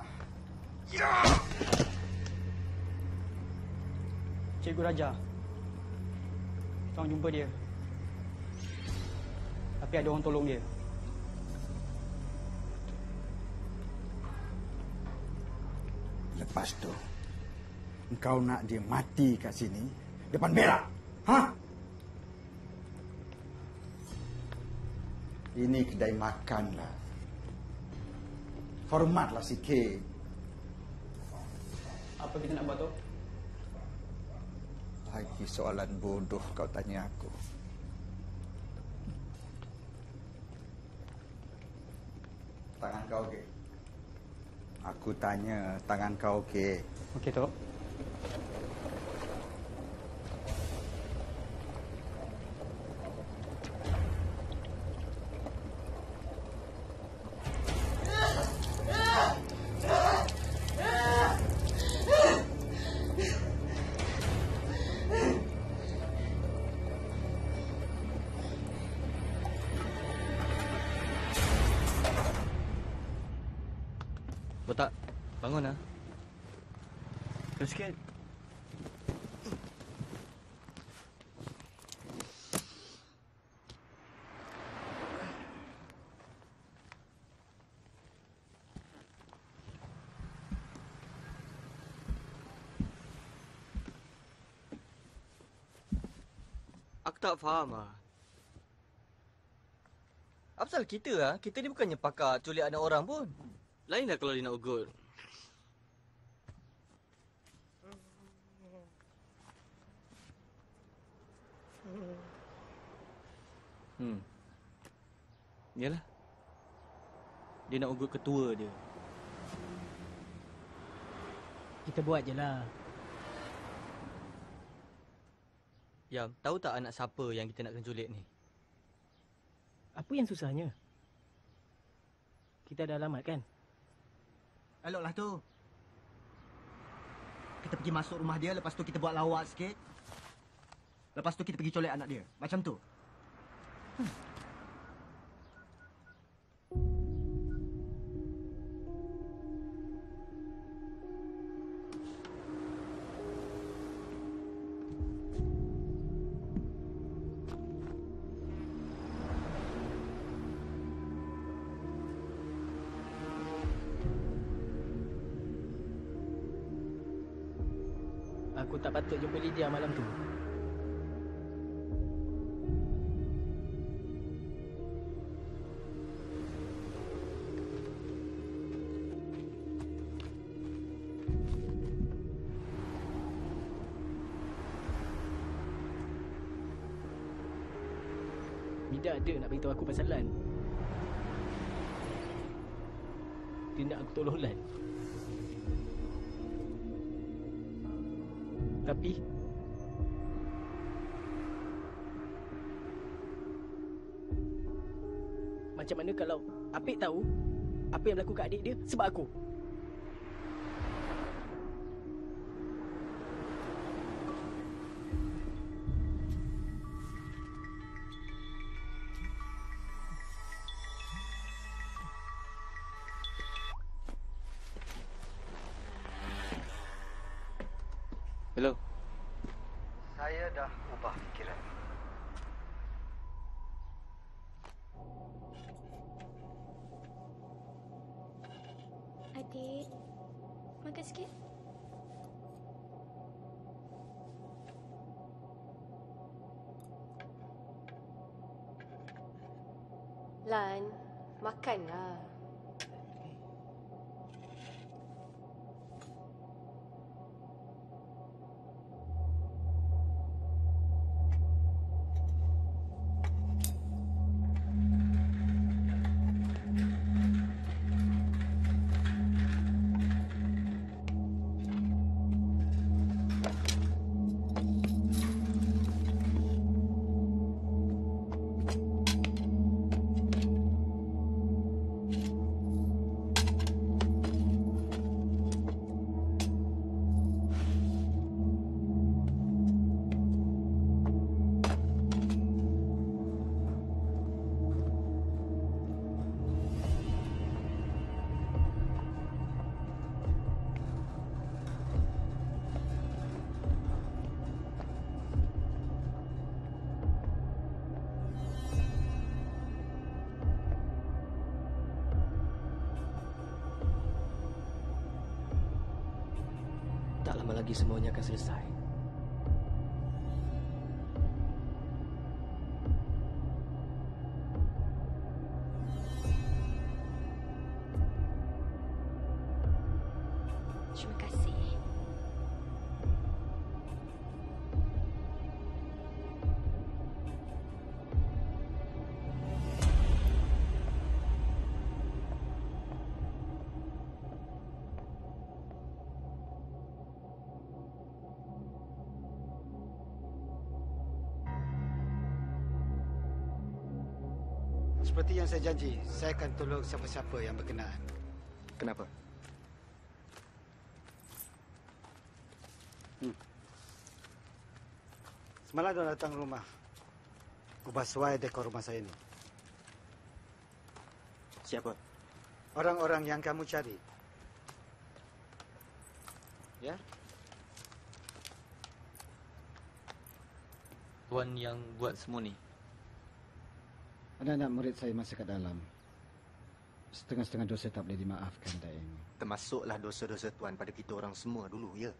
Cikgu Raja. Tuan jumpa dia. Tapi ada orang tolong dia. Lepas tu, engkau nak dia mati kat sini depan Bella? Ha? Ini kedai makan lah. Hormatlah sikit. Apa kita nak buat tu? Lagi soalan bodoh kau tanya aku. Tangan kau okey? Aku tanya, tangan kau okey? Okey, Tok. Botak, bangun lah. Terus sikit. Aku tak faham lah. Apa salah kita lah? Kita ni bukannya pakar culik anak orang pun. Lainlah kalau dia nak ugut. Yalah. Dia nak ugut ketua dia. Kita buat je lah. Yam, tahu tak anak siapa yang kita nak kena culik ni? Apa yang susahnya? Kita ada alamat kan? Eloklah tu. Kita pergi masuk rumah dia, lepas tu kita buat lawak sikit. Lepas tu kita pergi colek anak dia. Macam tu. Aku tak patut jumpa Lydia malam tu. Mida ada nak beritahu aku pasal Lan. Dia nak aku tolong Lan. Tapi macam mana kalau Apik tahu apa yang berlaku kat adik dia sebab aku? Saya dah ubah fikiran. Adik, makan sikit. Lan, makanlah. Tak lama lagi semuanya akan selesai. Terima kasih. Seperti yang saya janji, saya akan tolong siapa-siapa yang berkenaan. Kenapa? Semalam dia datang rumah. Ubah suai dekor rumah saya ini. Siapa? Orang-orang yang kamu cari. Ya? Tuan yang buat semua ni. Anak-anak murid saya masih kat dalam. Setengah-setengah dosa tak boleh dimaafkan, Daim. Termasuklah dosa-dosa Tuan pada kita orang semua dulu, ya?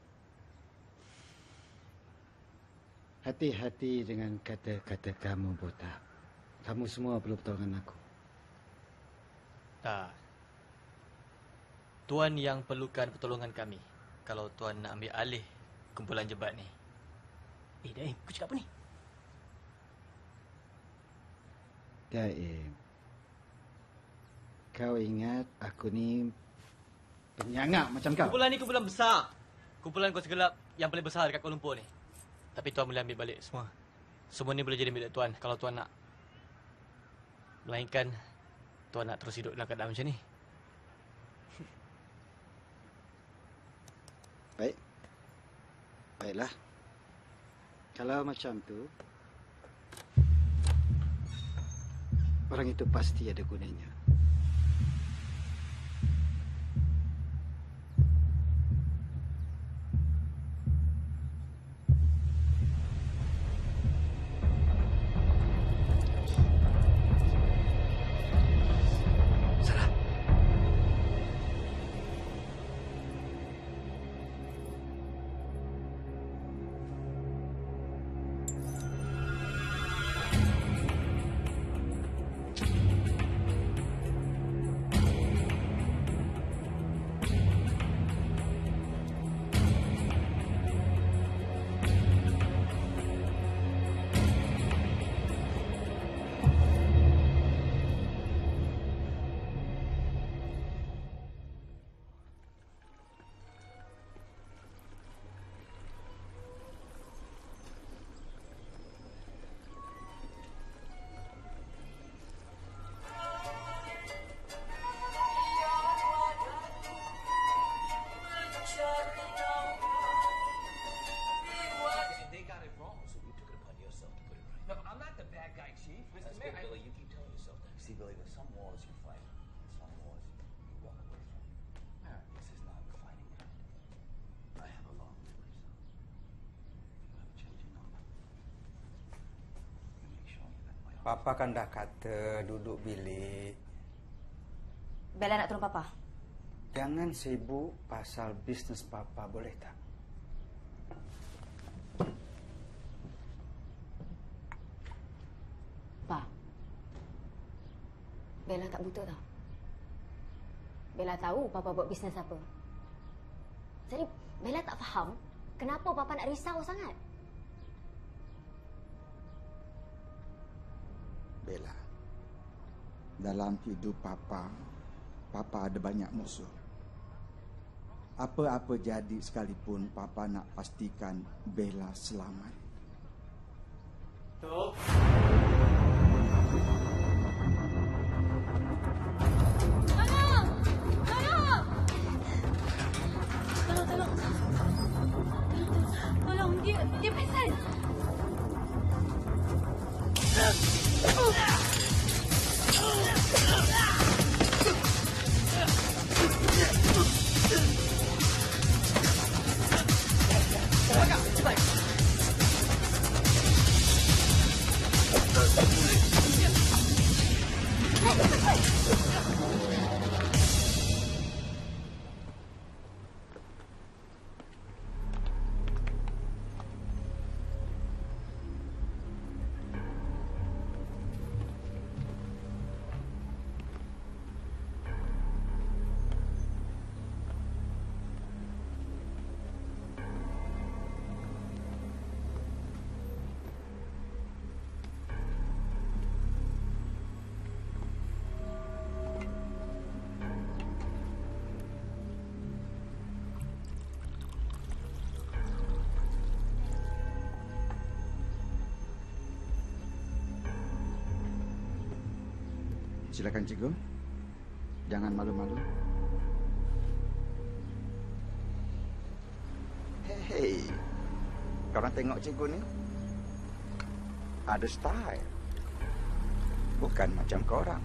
Hati-hati dengan kata-kata kamu, Botak. Kamu semua perlu pertolongan aku. Tak. Tuan yang perlukan pertolongan kami. Kalau Tuan nak ambil alih kumpulan jebat ni. Daim, kau cakap apa ni? Daim, kau ingat aku ni penyangak macam kau? Kumpulan ni kumpulan besar. Kumpulan kuasa gelap yang paling besar dekat Kuala Lumpur ni. Tapi Tuan boleh ambil balik semua. Semua ni boleh jadi milik Tuan kalau Tuan nak. Melainkan Tuan nak terus hidup dalam keadaan macam ni. Baik. Baiklah. Kalau macam tu, orang itu pasti ada gunanya. See, Billy, there's some wars you fight, and some wars you walk away from. This is not a fighting kind. I have a long memory, son. You have a changing number. Papa kan dah kata duduk bilik. Bella nak tolong Papa. Jangan sibuk pasal bisnes Papa, boleh tak? Pa, Bella tak buta tau. Bella tahu Papa buat bisnes apa. Jadi Bella tak faham kenapa Papa nak risau sangat. Bella, dalam hidup Papa ada banyak musuh. Apa-apa jadi sekalipun, Papa nak pastikan Bella selamat. Tok. Tolong! Tolong, dia pingsan. Silakan cikgu. Jangan malu-malu. Hei, korang tengok cikgu ni. Ada style. Bukan macam korang.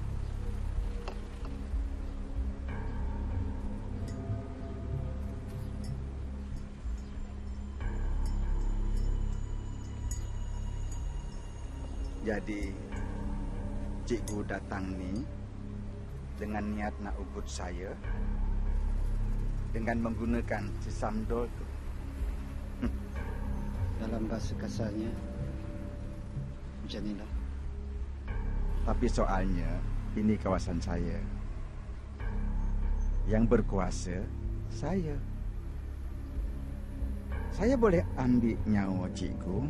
Jadi cikgu datang ni dengan niat nak ugut saya dengan menggunakan si samdol tu. Dalam bahasa kasarnya macam inilah. Tapi soalnya ini kawasan saya. Yang berkuasa saya. Saya boleh ambil nyawa cikgu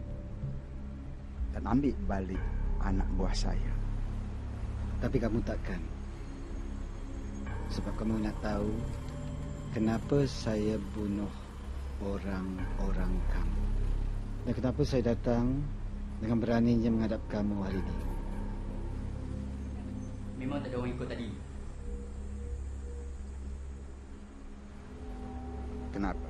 dan ambil balik anak buah saya. Tapi kamu takkan. Sebab kamu nak tahu kenapa saya bunuh orang-orang kamu. Dan kenapa saya datang dengan beraninya menghadap kamu hari ini. Memang tak ada orang ikut tadi. Kenapa?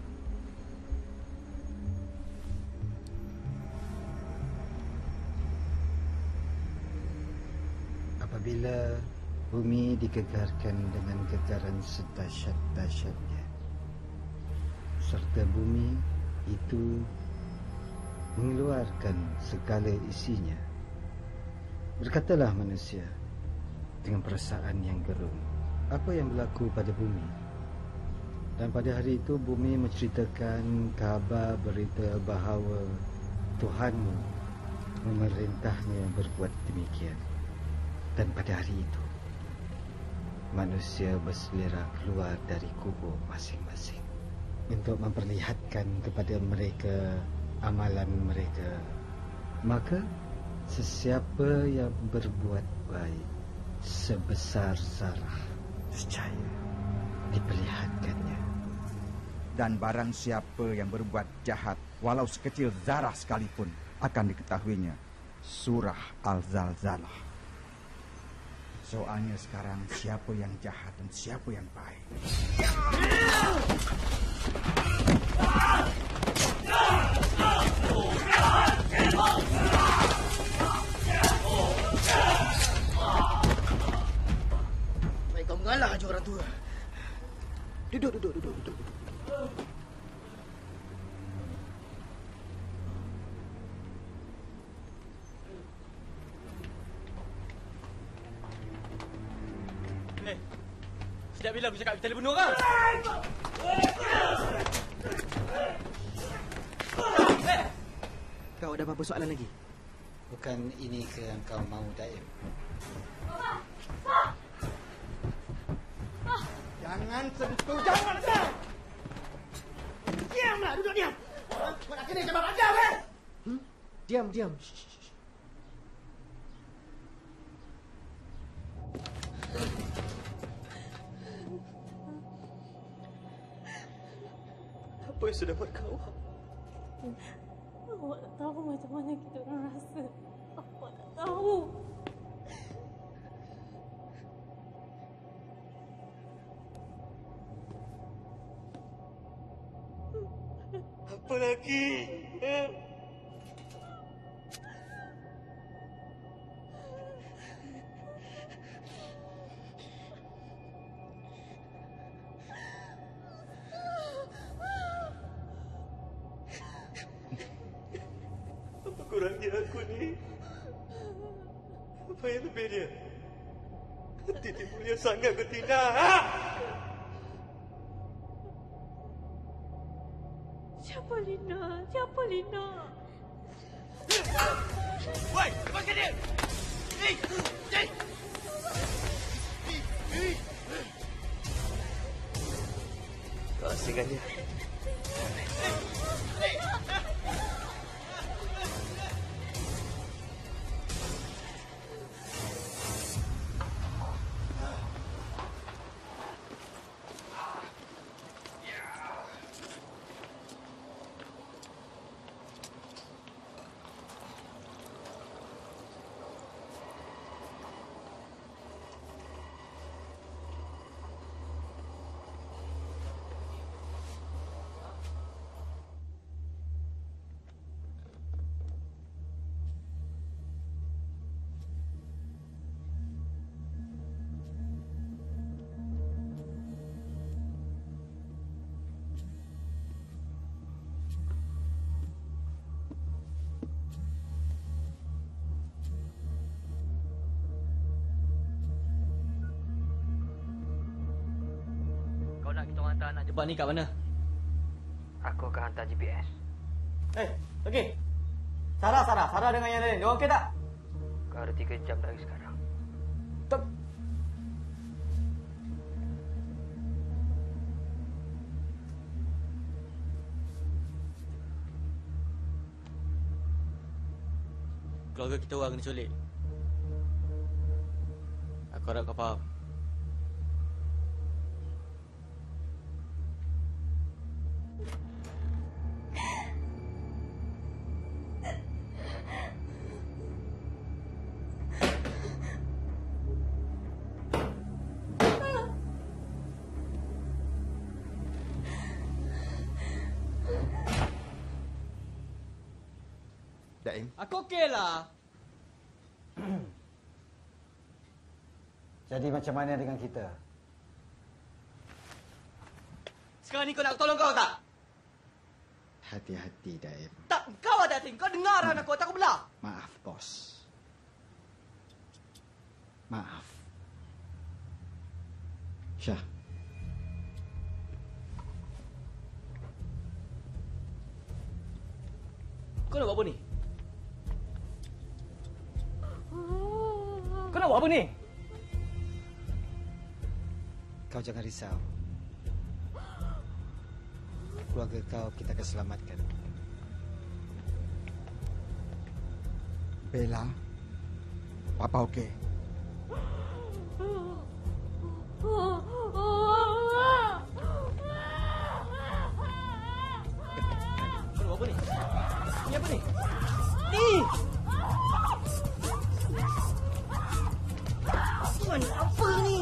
Apabila bumi digegarkan dengan getaran sedahsyat-dahsyatnya, serta bumi itu mengeluarkan segala isinya, berkatalah manusia dengan perasaan yang gerun, apa yang berlaku pada bumi. Dan pada hari itu bumi menceritakan kabar berita bahawa Tuhanmu memerintahnya berbuat demikian. Dan pada hari itu, manusia berselera keluar dari kubur masing-masing untuk memperlihatkan kepada mereka amalan mereka. Maka, sesiapa yang berbuat baik sebesar zarah, nescaya diperlihatkannya. Dan barang siapa yang berbuat jahat, walau sekecil zarah sekalipun, akan diketahuinya. Surah Al-Zalzalah. Soalnya sekarang siapa yang jahat dan siapa yang baik. Baik kau mengalah je orang tua. Duduk. Tidak bila aku cakap kita boleh bunuh orang. Kau ada apa-apa soalan lagi? Bukan ini ke yang kau mau, Daim? Jangan sentuh, jangan sentuh! Diamlah, duduk diam! Kau nak kena jawab ajar, eh? Diam, diam. Apa yang sudah buat kau? Awak tak tahu macam mana kita orang rasa. Awak tak tahu. Apa lagi? Apa kurangnya aku ni? Apa yang lebihnya? Titi mulia sangat ke Tina? Ha? Siapa Lina? Siapa Lina? Woi, lepaskan dia! Hei! Hei! Kau asingkan dia. Kau nak kita orang hantar anak jebak ni kat mana? Aku akan hantar GPS. Okey. Sarah dengan yang lain. Dia okey tak? Kau ada 3 jam dari sekarang. Tak. Keluarga kita orang kena culik. Aku harap kau faham. Daim. Aku okeylah. Jadi macam mana dengan kita? Sekarang ni kau nak tolong kau tak? Hati-hati, Daim. Tak, kau ada hati. Kau dengar aku, tak belah. Maaf, bos. Maaf. Syah. Kau nak buat apa ni? Kau nak buat apa ni? Kau jangan risau. Keluarga kau kita akan selamatkan. Bella, Papa okey. Kau nak buat apa ni? Ni apa ni? Ni! Tuan, apa ni?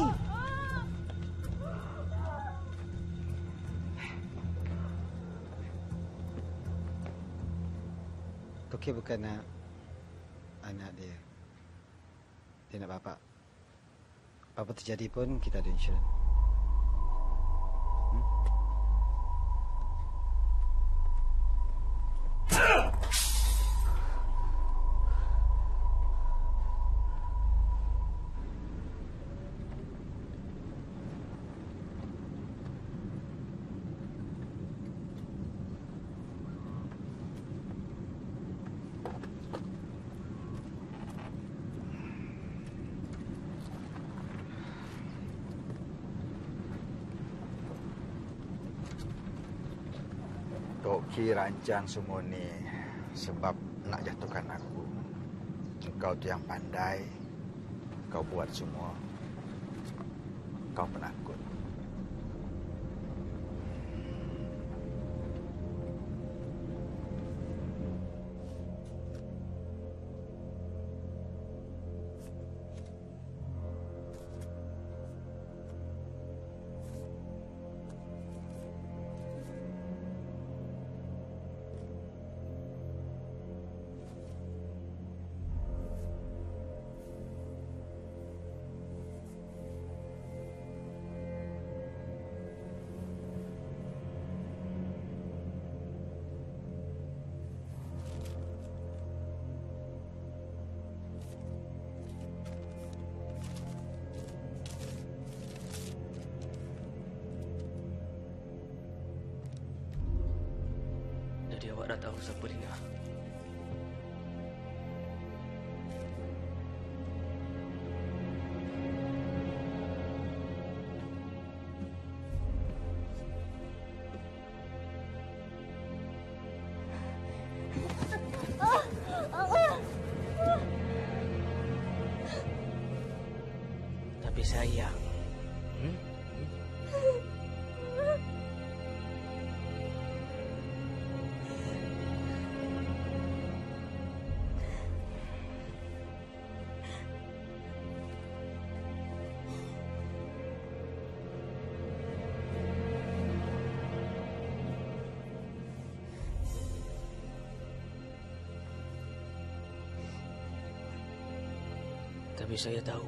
Toki bukan nak anak dia. Dia nak bapak. Apa terjadi pun kita ada insurans. Ki rancang semua ni sebab nak jatuhkan aku. Engkau tu yang pandai, kau buat semua. Kau penakut. Jadi awak dah tahu siapa Lina? Tapi sayang. Tapi saya tahu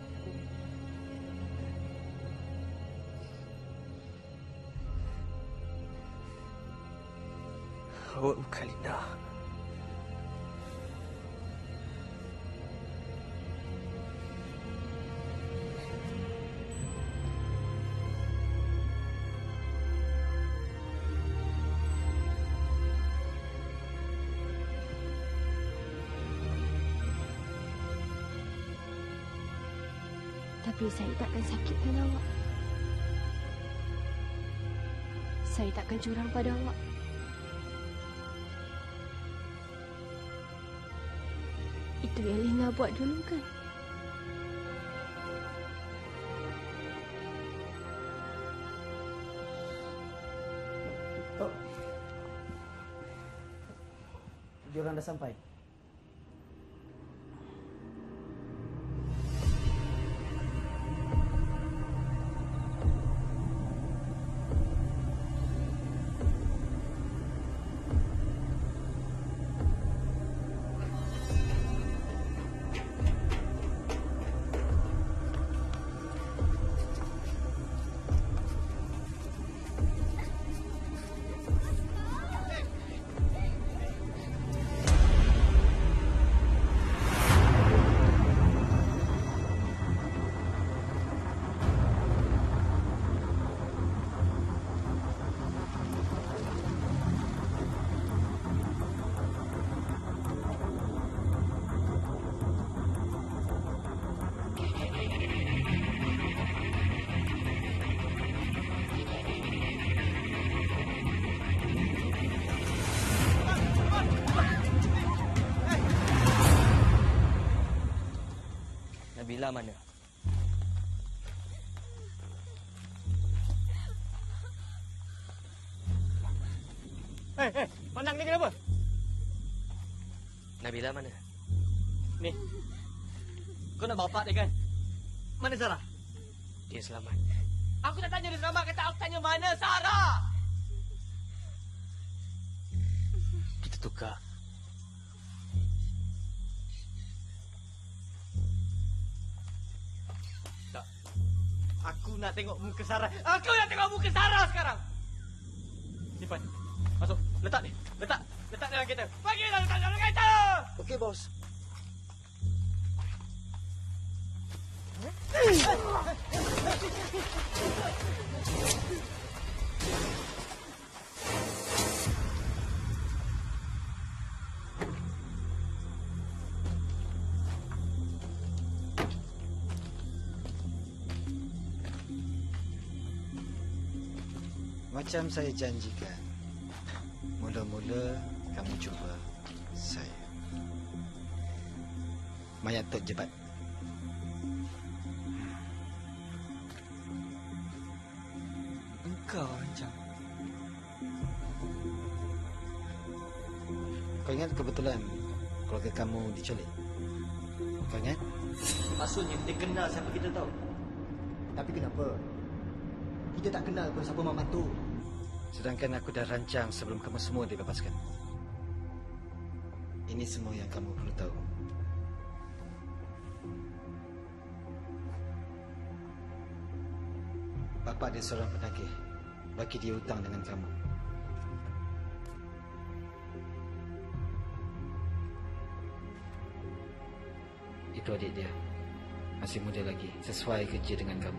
awak bukan Lina. Tapi saya takkan sakitkan awak. Saya takkan curang pada awak. Itu yang Lina buat dulu kan? Oh. Diorang dah sampai. Nabila mana? Pandang ni kenapa? Nabila mana? Ni. Kau nak bapak dia kan? Mana Sarah? Dia selamat. Aku tak tanya dia selamat, kata aku tanya mana Sarah? Kita tukar. Tak. Aku nak tengok muka Sarah. Aku nak tengok muka Sarah sekarang. Simpan. Masuk. Letak ni. Letak. Letak dalam kereta. Bagilah letak dalam kereta. Okey, bos. Macam saya janjikan, mula kamu jumpa saya. Mayat Tok Jebat. Engkau Rancang. Kau ingat kebetulan keluarga kamu diculik? Kau ingat? Maksudnya dia kenal siapa kita tahu. Tapi kenapa? Kita tak kenal pun siapa Mak Matu. Sedangkan aku dah rancang sebelum kamu semua dibebaskan. Ini semua yang kamu perlu tahu. Bapa dia seorang penagih. Bagi dia hutang dengan kamu. Itu adik dia. Masih muda lagi. Sesuai kerja dengan kamu.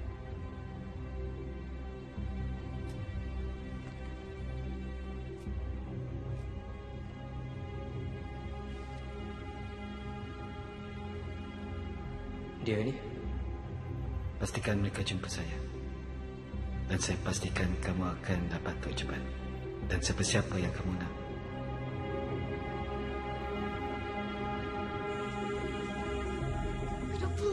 Dia ni? Pastikan mereka jumpa saya. Dan saya pastikan kamu akan dapat Tok Jebat. Dan siapa-siapa yang kamu nak. Kenapa?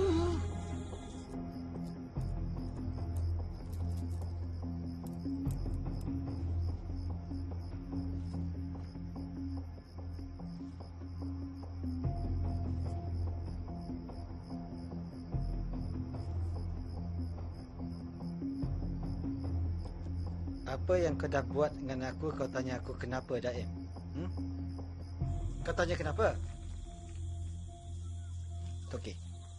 Apa yang kau dah buat dengan aku, kau tanya aku kenapa, Daim? Kau tanya kenapa? Okey.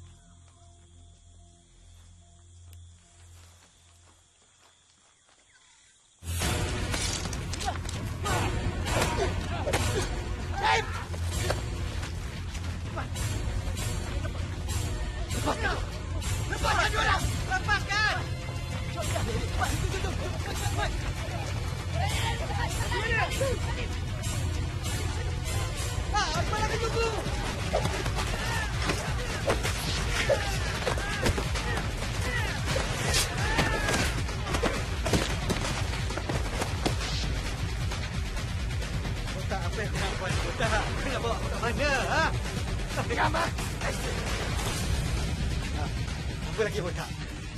Daim! Lepaskan! Lepaskan dia orang! Lepaskan! Apa lagi tunggu? Botak apa yang kena buat botak? Kena bawa aku ke mana? Ha? Dengar apa? Apa lagi botak?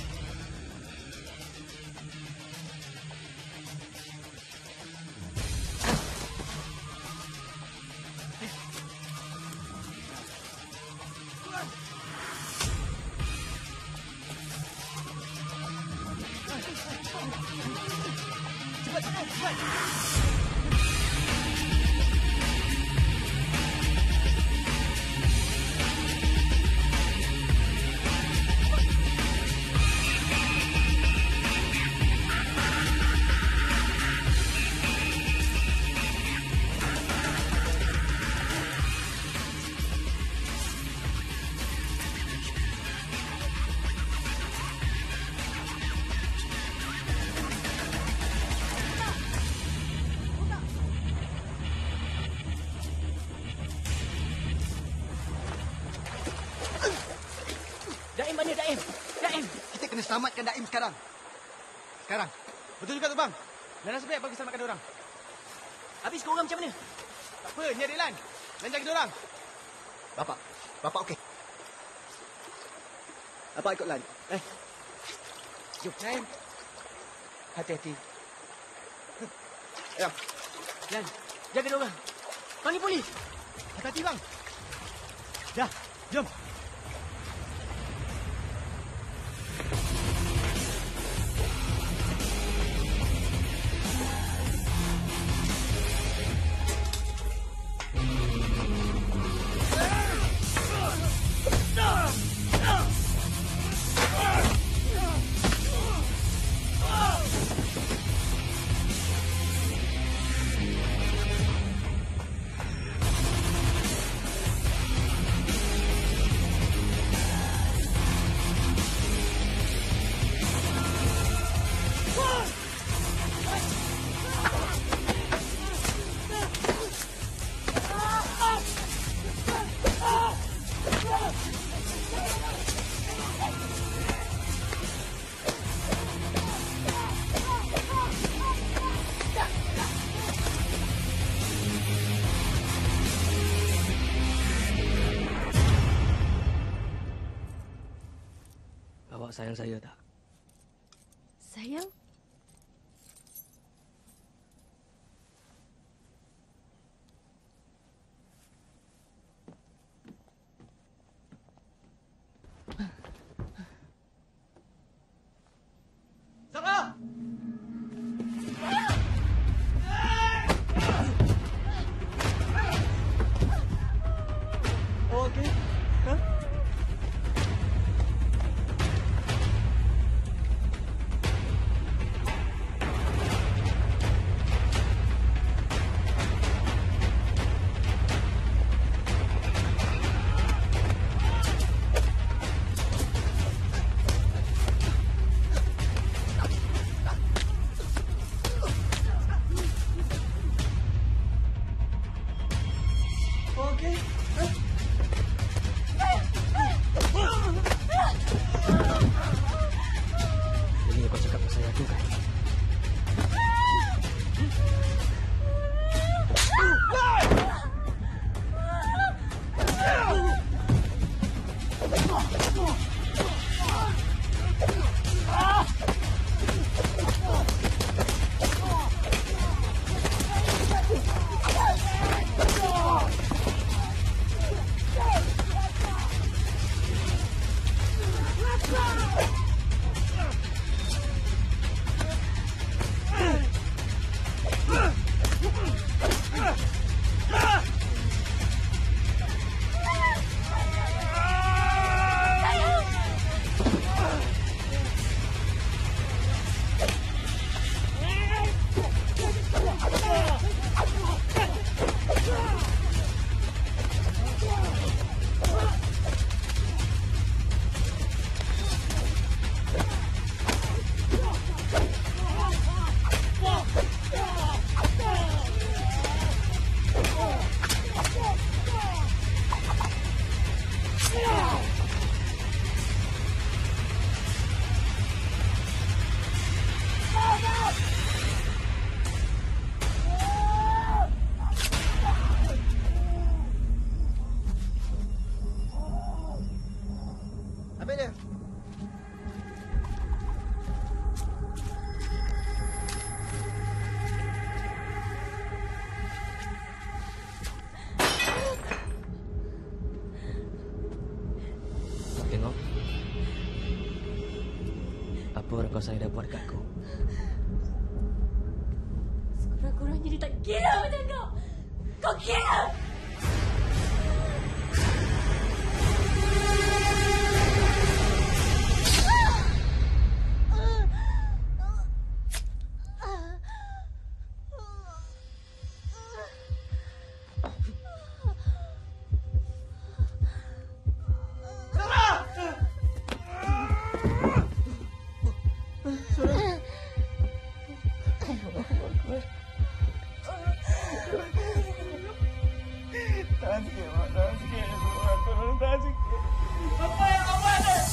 Daim mana Daim? Daim! Kita kena selamatkan Daim sekarang. Sekarang. Betul juga tu bang. Dan nasib baik bagi selamatkan diorang. Habis korang macam mana? Tak apa, ni ada Lan. Lan jaga diorang. Bapak okey. Bapak ikut Lan. Jom Daim. Hati-hati. Ya. Lan, jaga diorang. Panggil polis. Hati-hati bang. Dah, jom. Awak sayang saya tak? Sayang? Sarah! Oh, okey. Hah? Okey. Ini yang kau cakap pasal aku kan? Ambil dia. Tengok. Apa orang kau saya dah buat kat aku? Sekurang-kurang jadi tak kira macam kau. Kau kira? Tahan sikit, Mak. Tahan sikit. Tolong tahan sikit. Apa yang kau buat ni?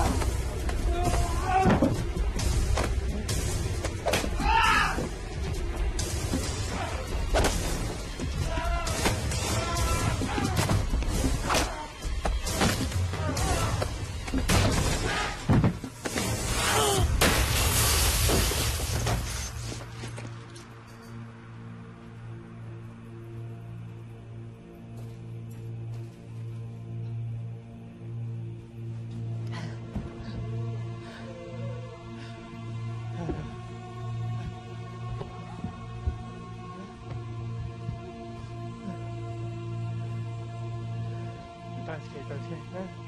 Tahan sikit, tahan sikit.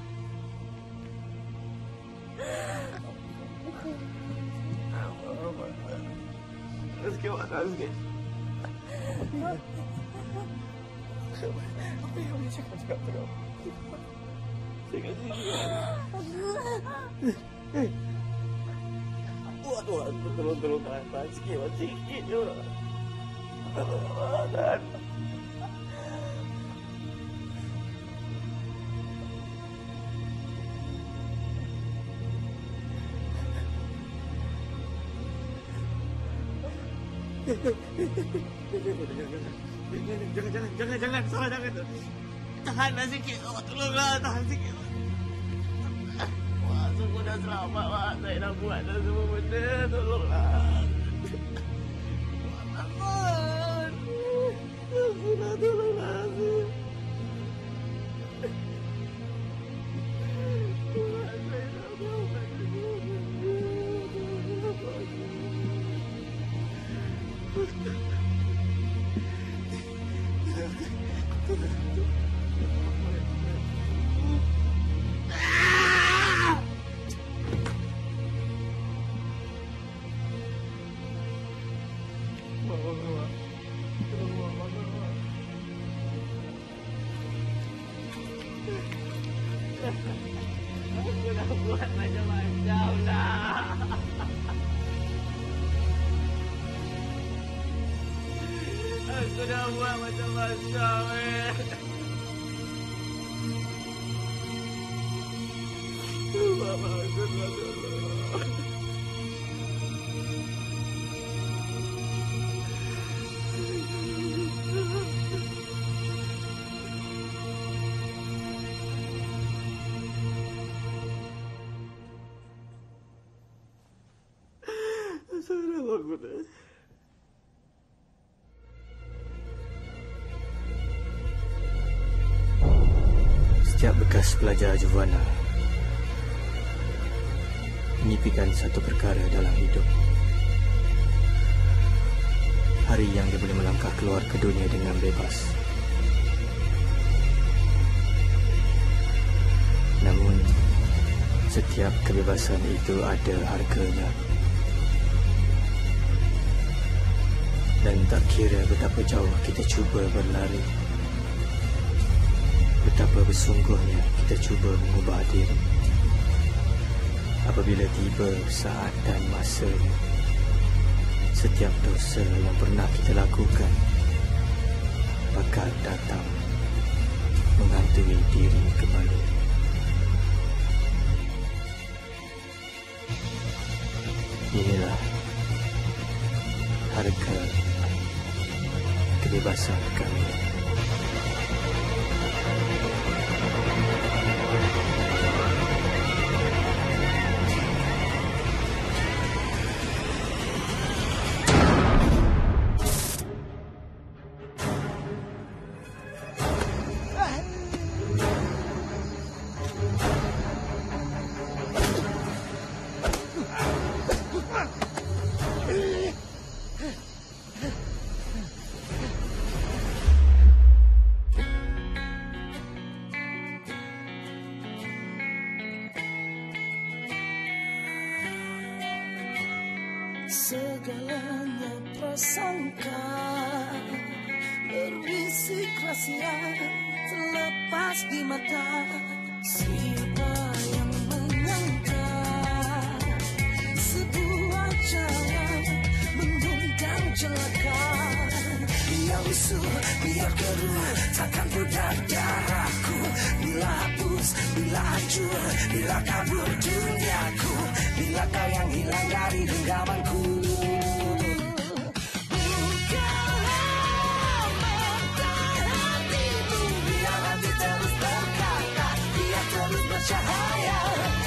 Tahan sikit, Mak. Tahan sikit. Apa yang boleh cakap tu? Saya kat sini. Tolong tahan sikit, Mak. Sikit je, Mak. Tahan. Jangan, Sarah, jangan. Tahanlah sikit. Oh, tolonglah, tahan sikit. Mak, aku dah selamat, Mak. Saya dah buat dah semua benda. Tolonglah. Mak, takut. Aku dah tolonglah aku. Mak, saya dah buat semua benda. Aku dah buat macam-macam dah. Aku dah buat macam-macam Mama, aku dah tolong. Sarah bangun dah. Setiap bekas pelajar Juvana menyimpikan satu perkara dalam hidup. Hari yang dia boleh melangkah keluar ke dunia dengan bebas. Namun, setiap kebebasan itu ada harganya. Dan tak kira betapa jauh kita cuba berlari, betapa bersungguhnya kita cuba mengubah diri, apabila tiba saat dan masanya, setiap dosa yang pernah kita lakukan bakal datang menghantui diri kembali. Inilah harga kebebasan kami. Segalanya prasangka berbisik rahasia terlepas di mata. Siapa yang menyangka sebuah jalan mengundang celaka. Biar usul, biar keruh, takkan pudar darahku. Bila hapus, bila hancur, bila kabur duniaku. Bila kau yang hilang dari genggamanku. Bukalah mata hatimu, biar hati terus berkata, biar terus bercahaya.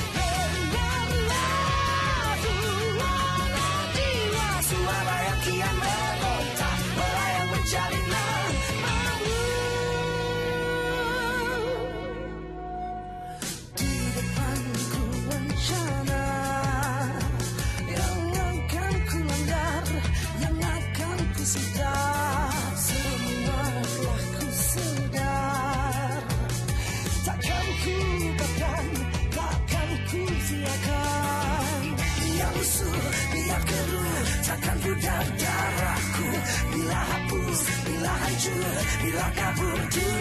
Dengarlah suara jiwa, suara yang kian meronta, melayang mencari namamu. Di depanku bencana yang akan ku langgar, yang akan ku sedar. Semua telah ku sedar, takkan ku bahkan, takkan ku siakan. Biar usul, biar keruh, takkan pudar darahku. Bila hapus, bila hancur, bila kabur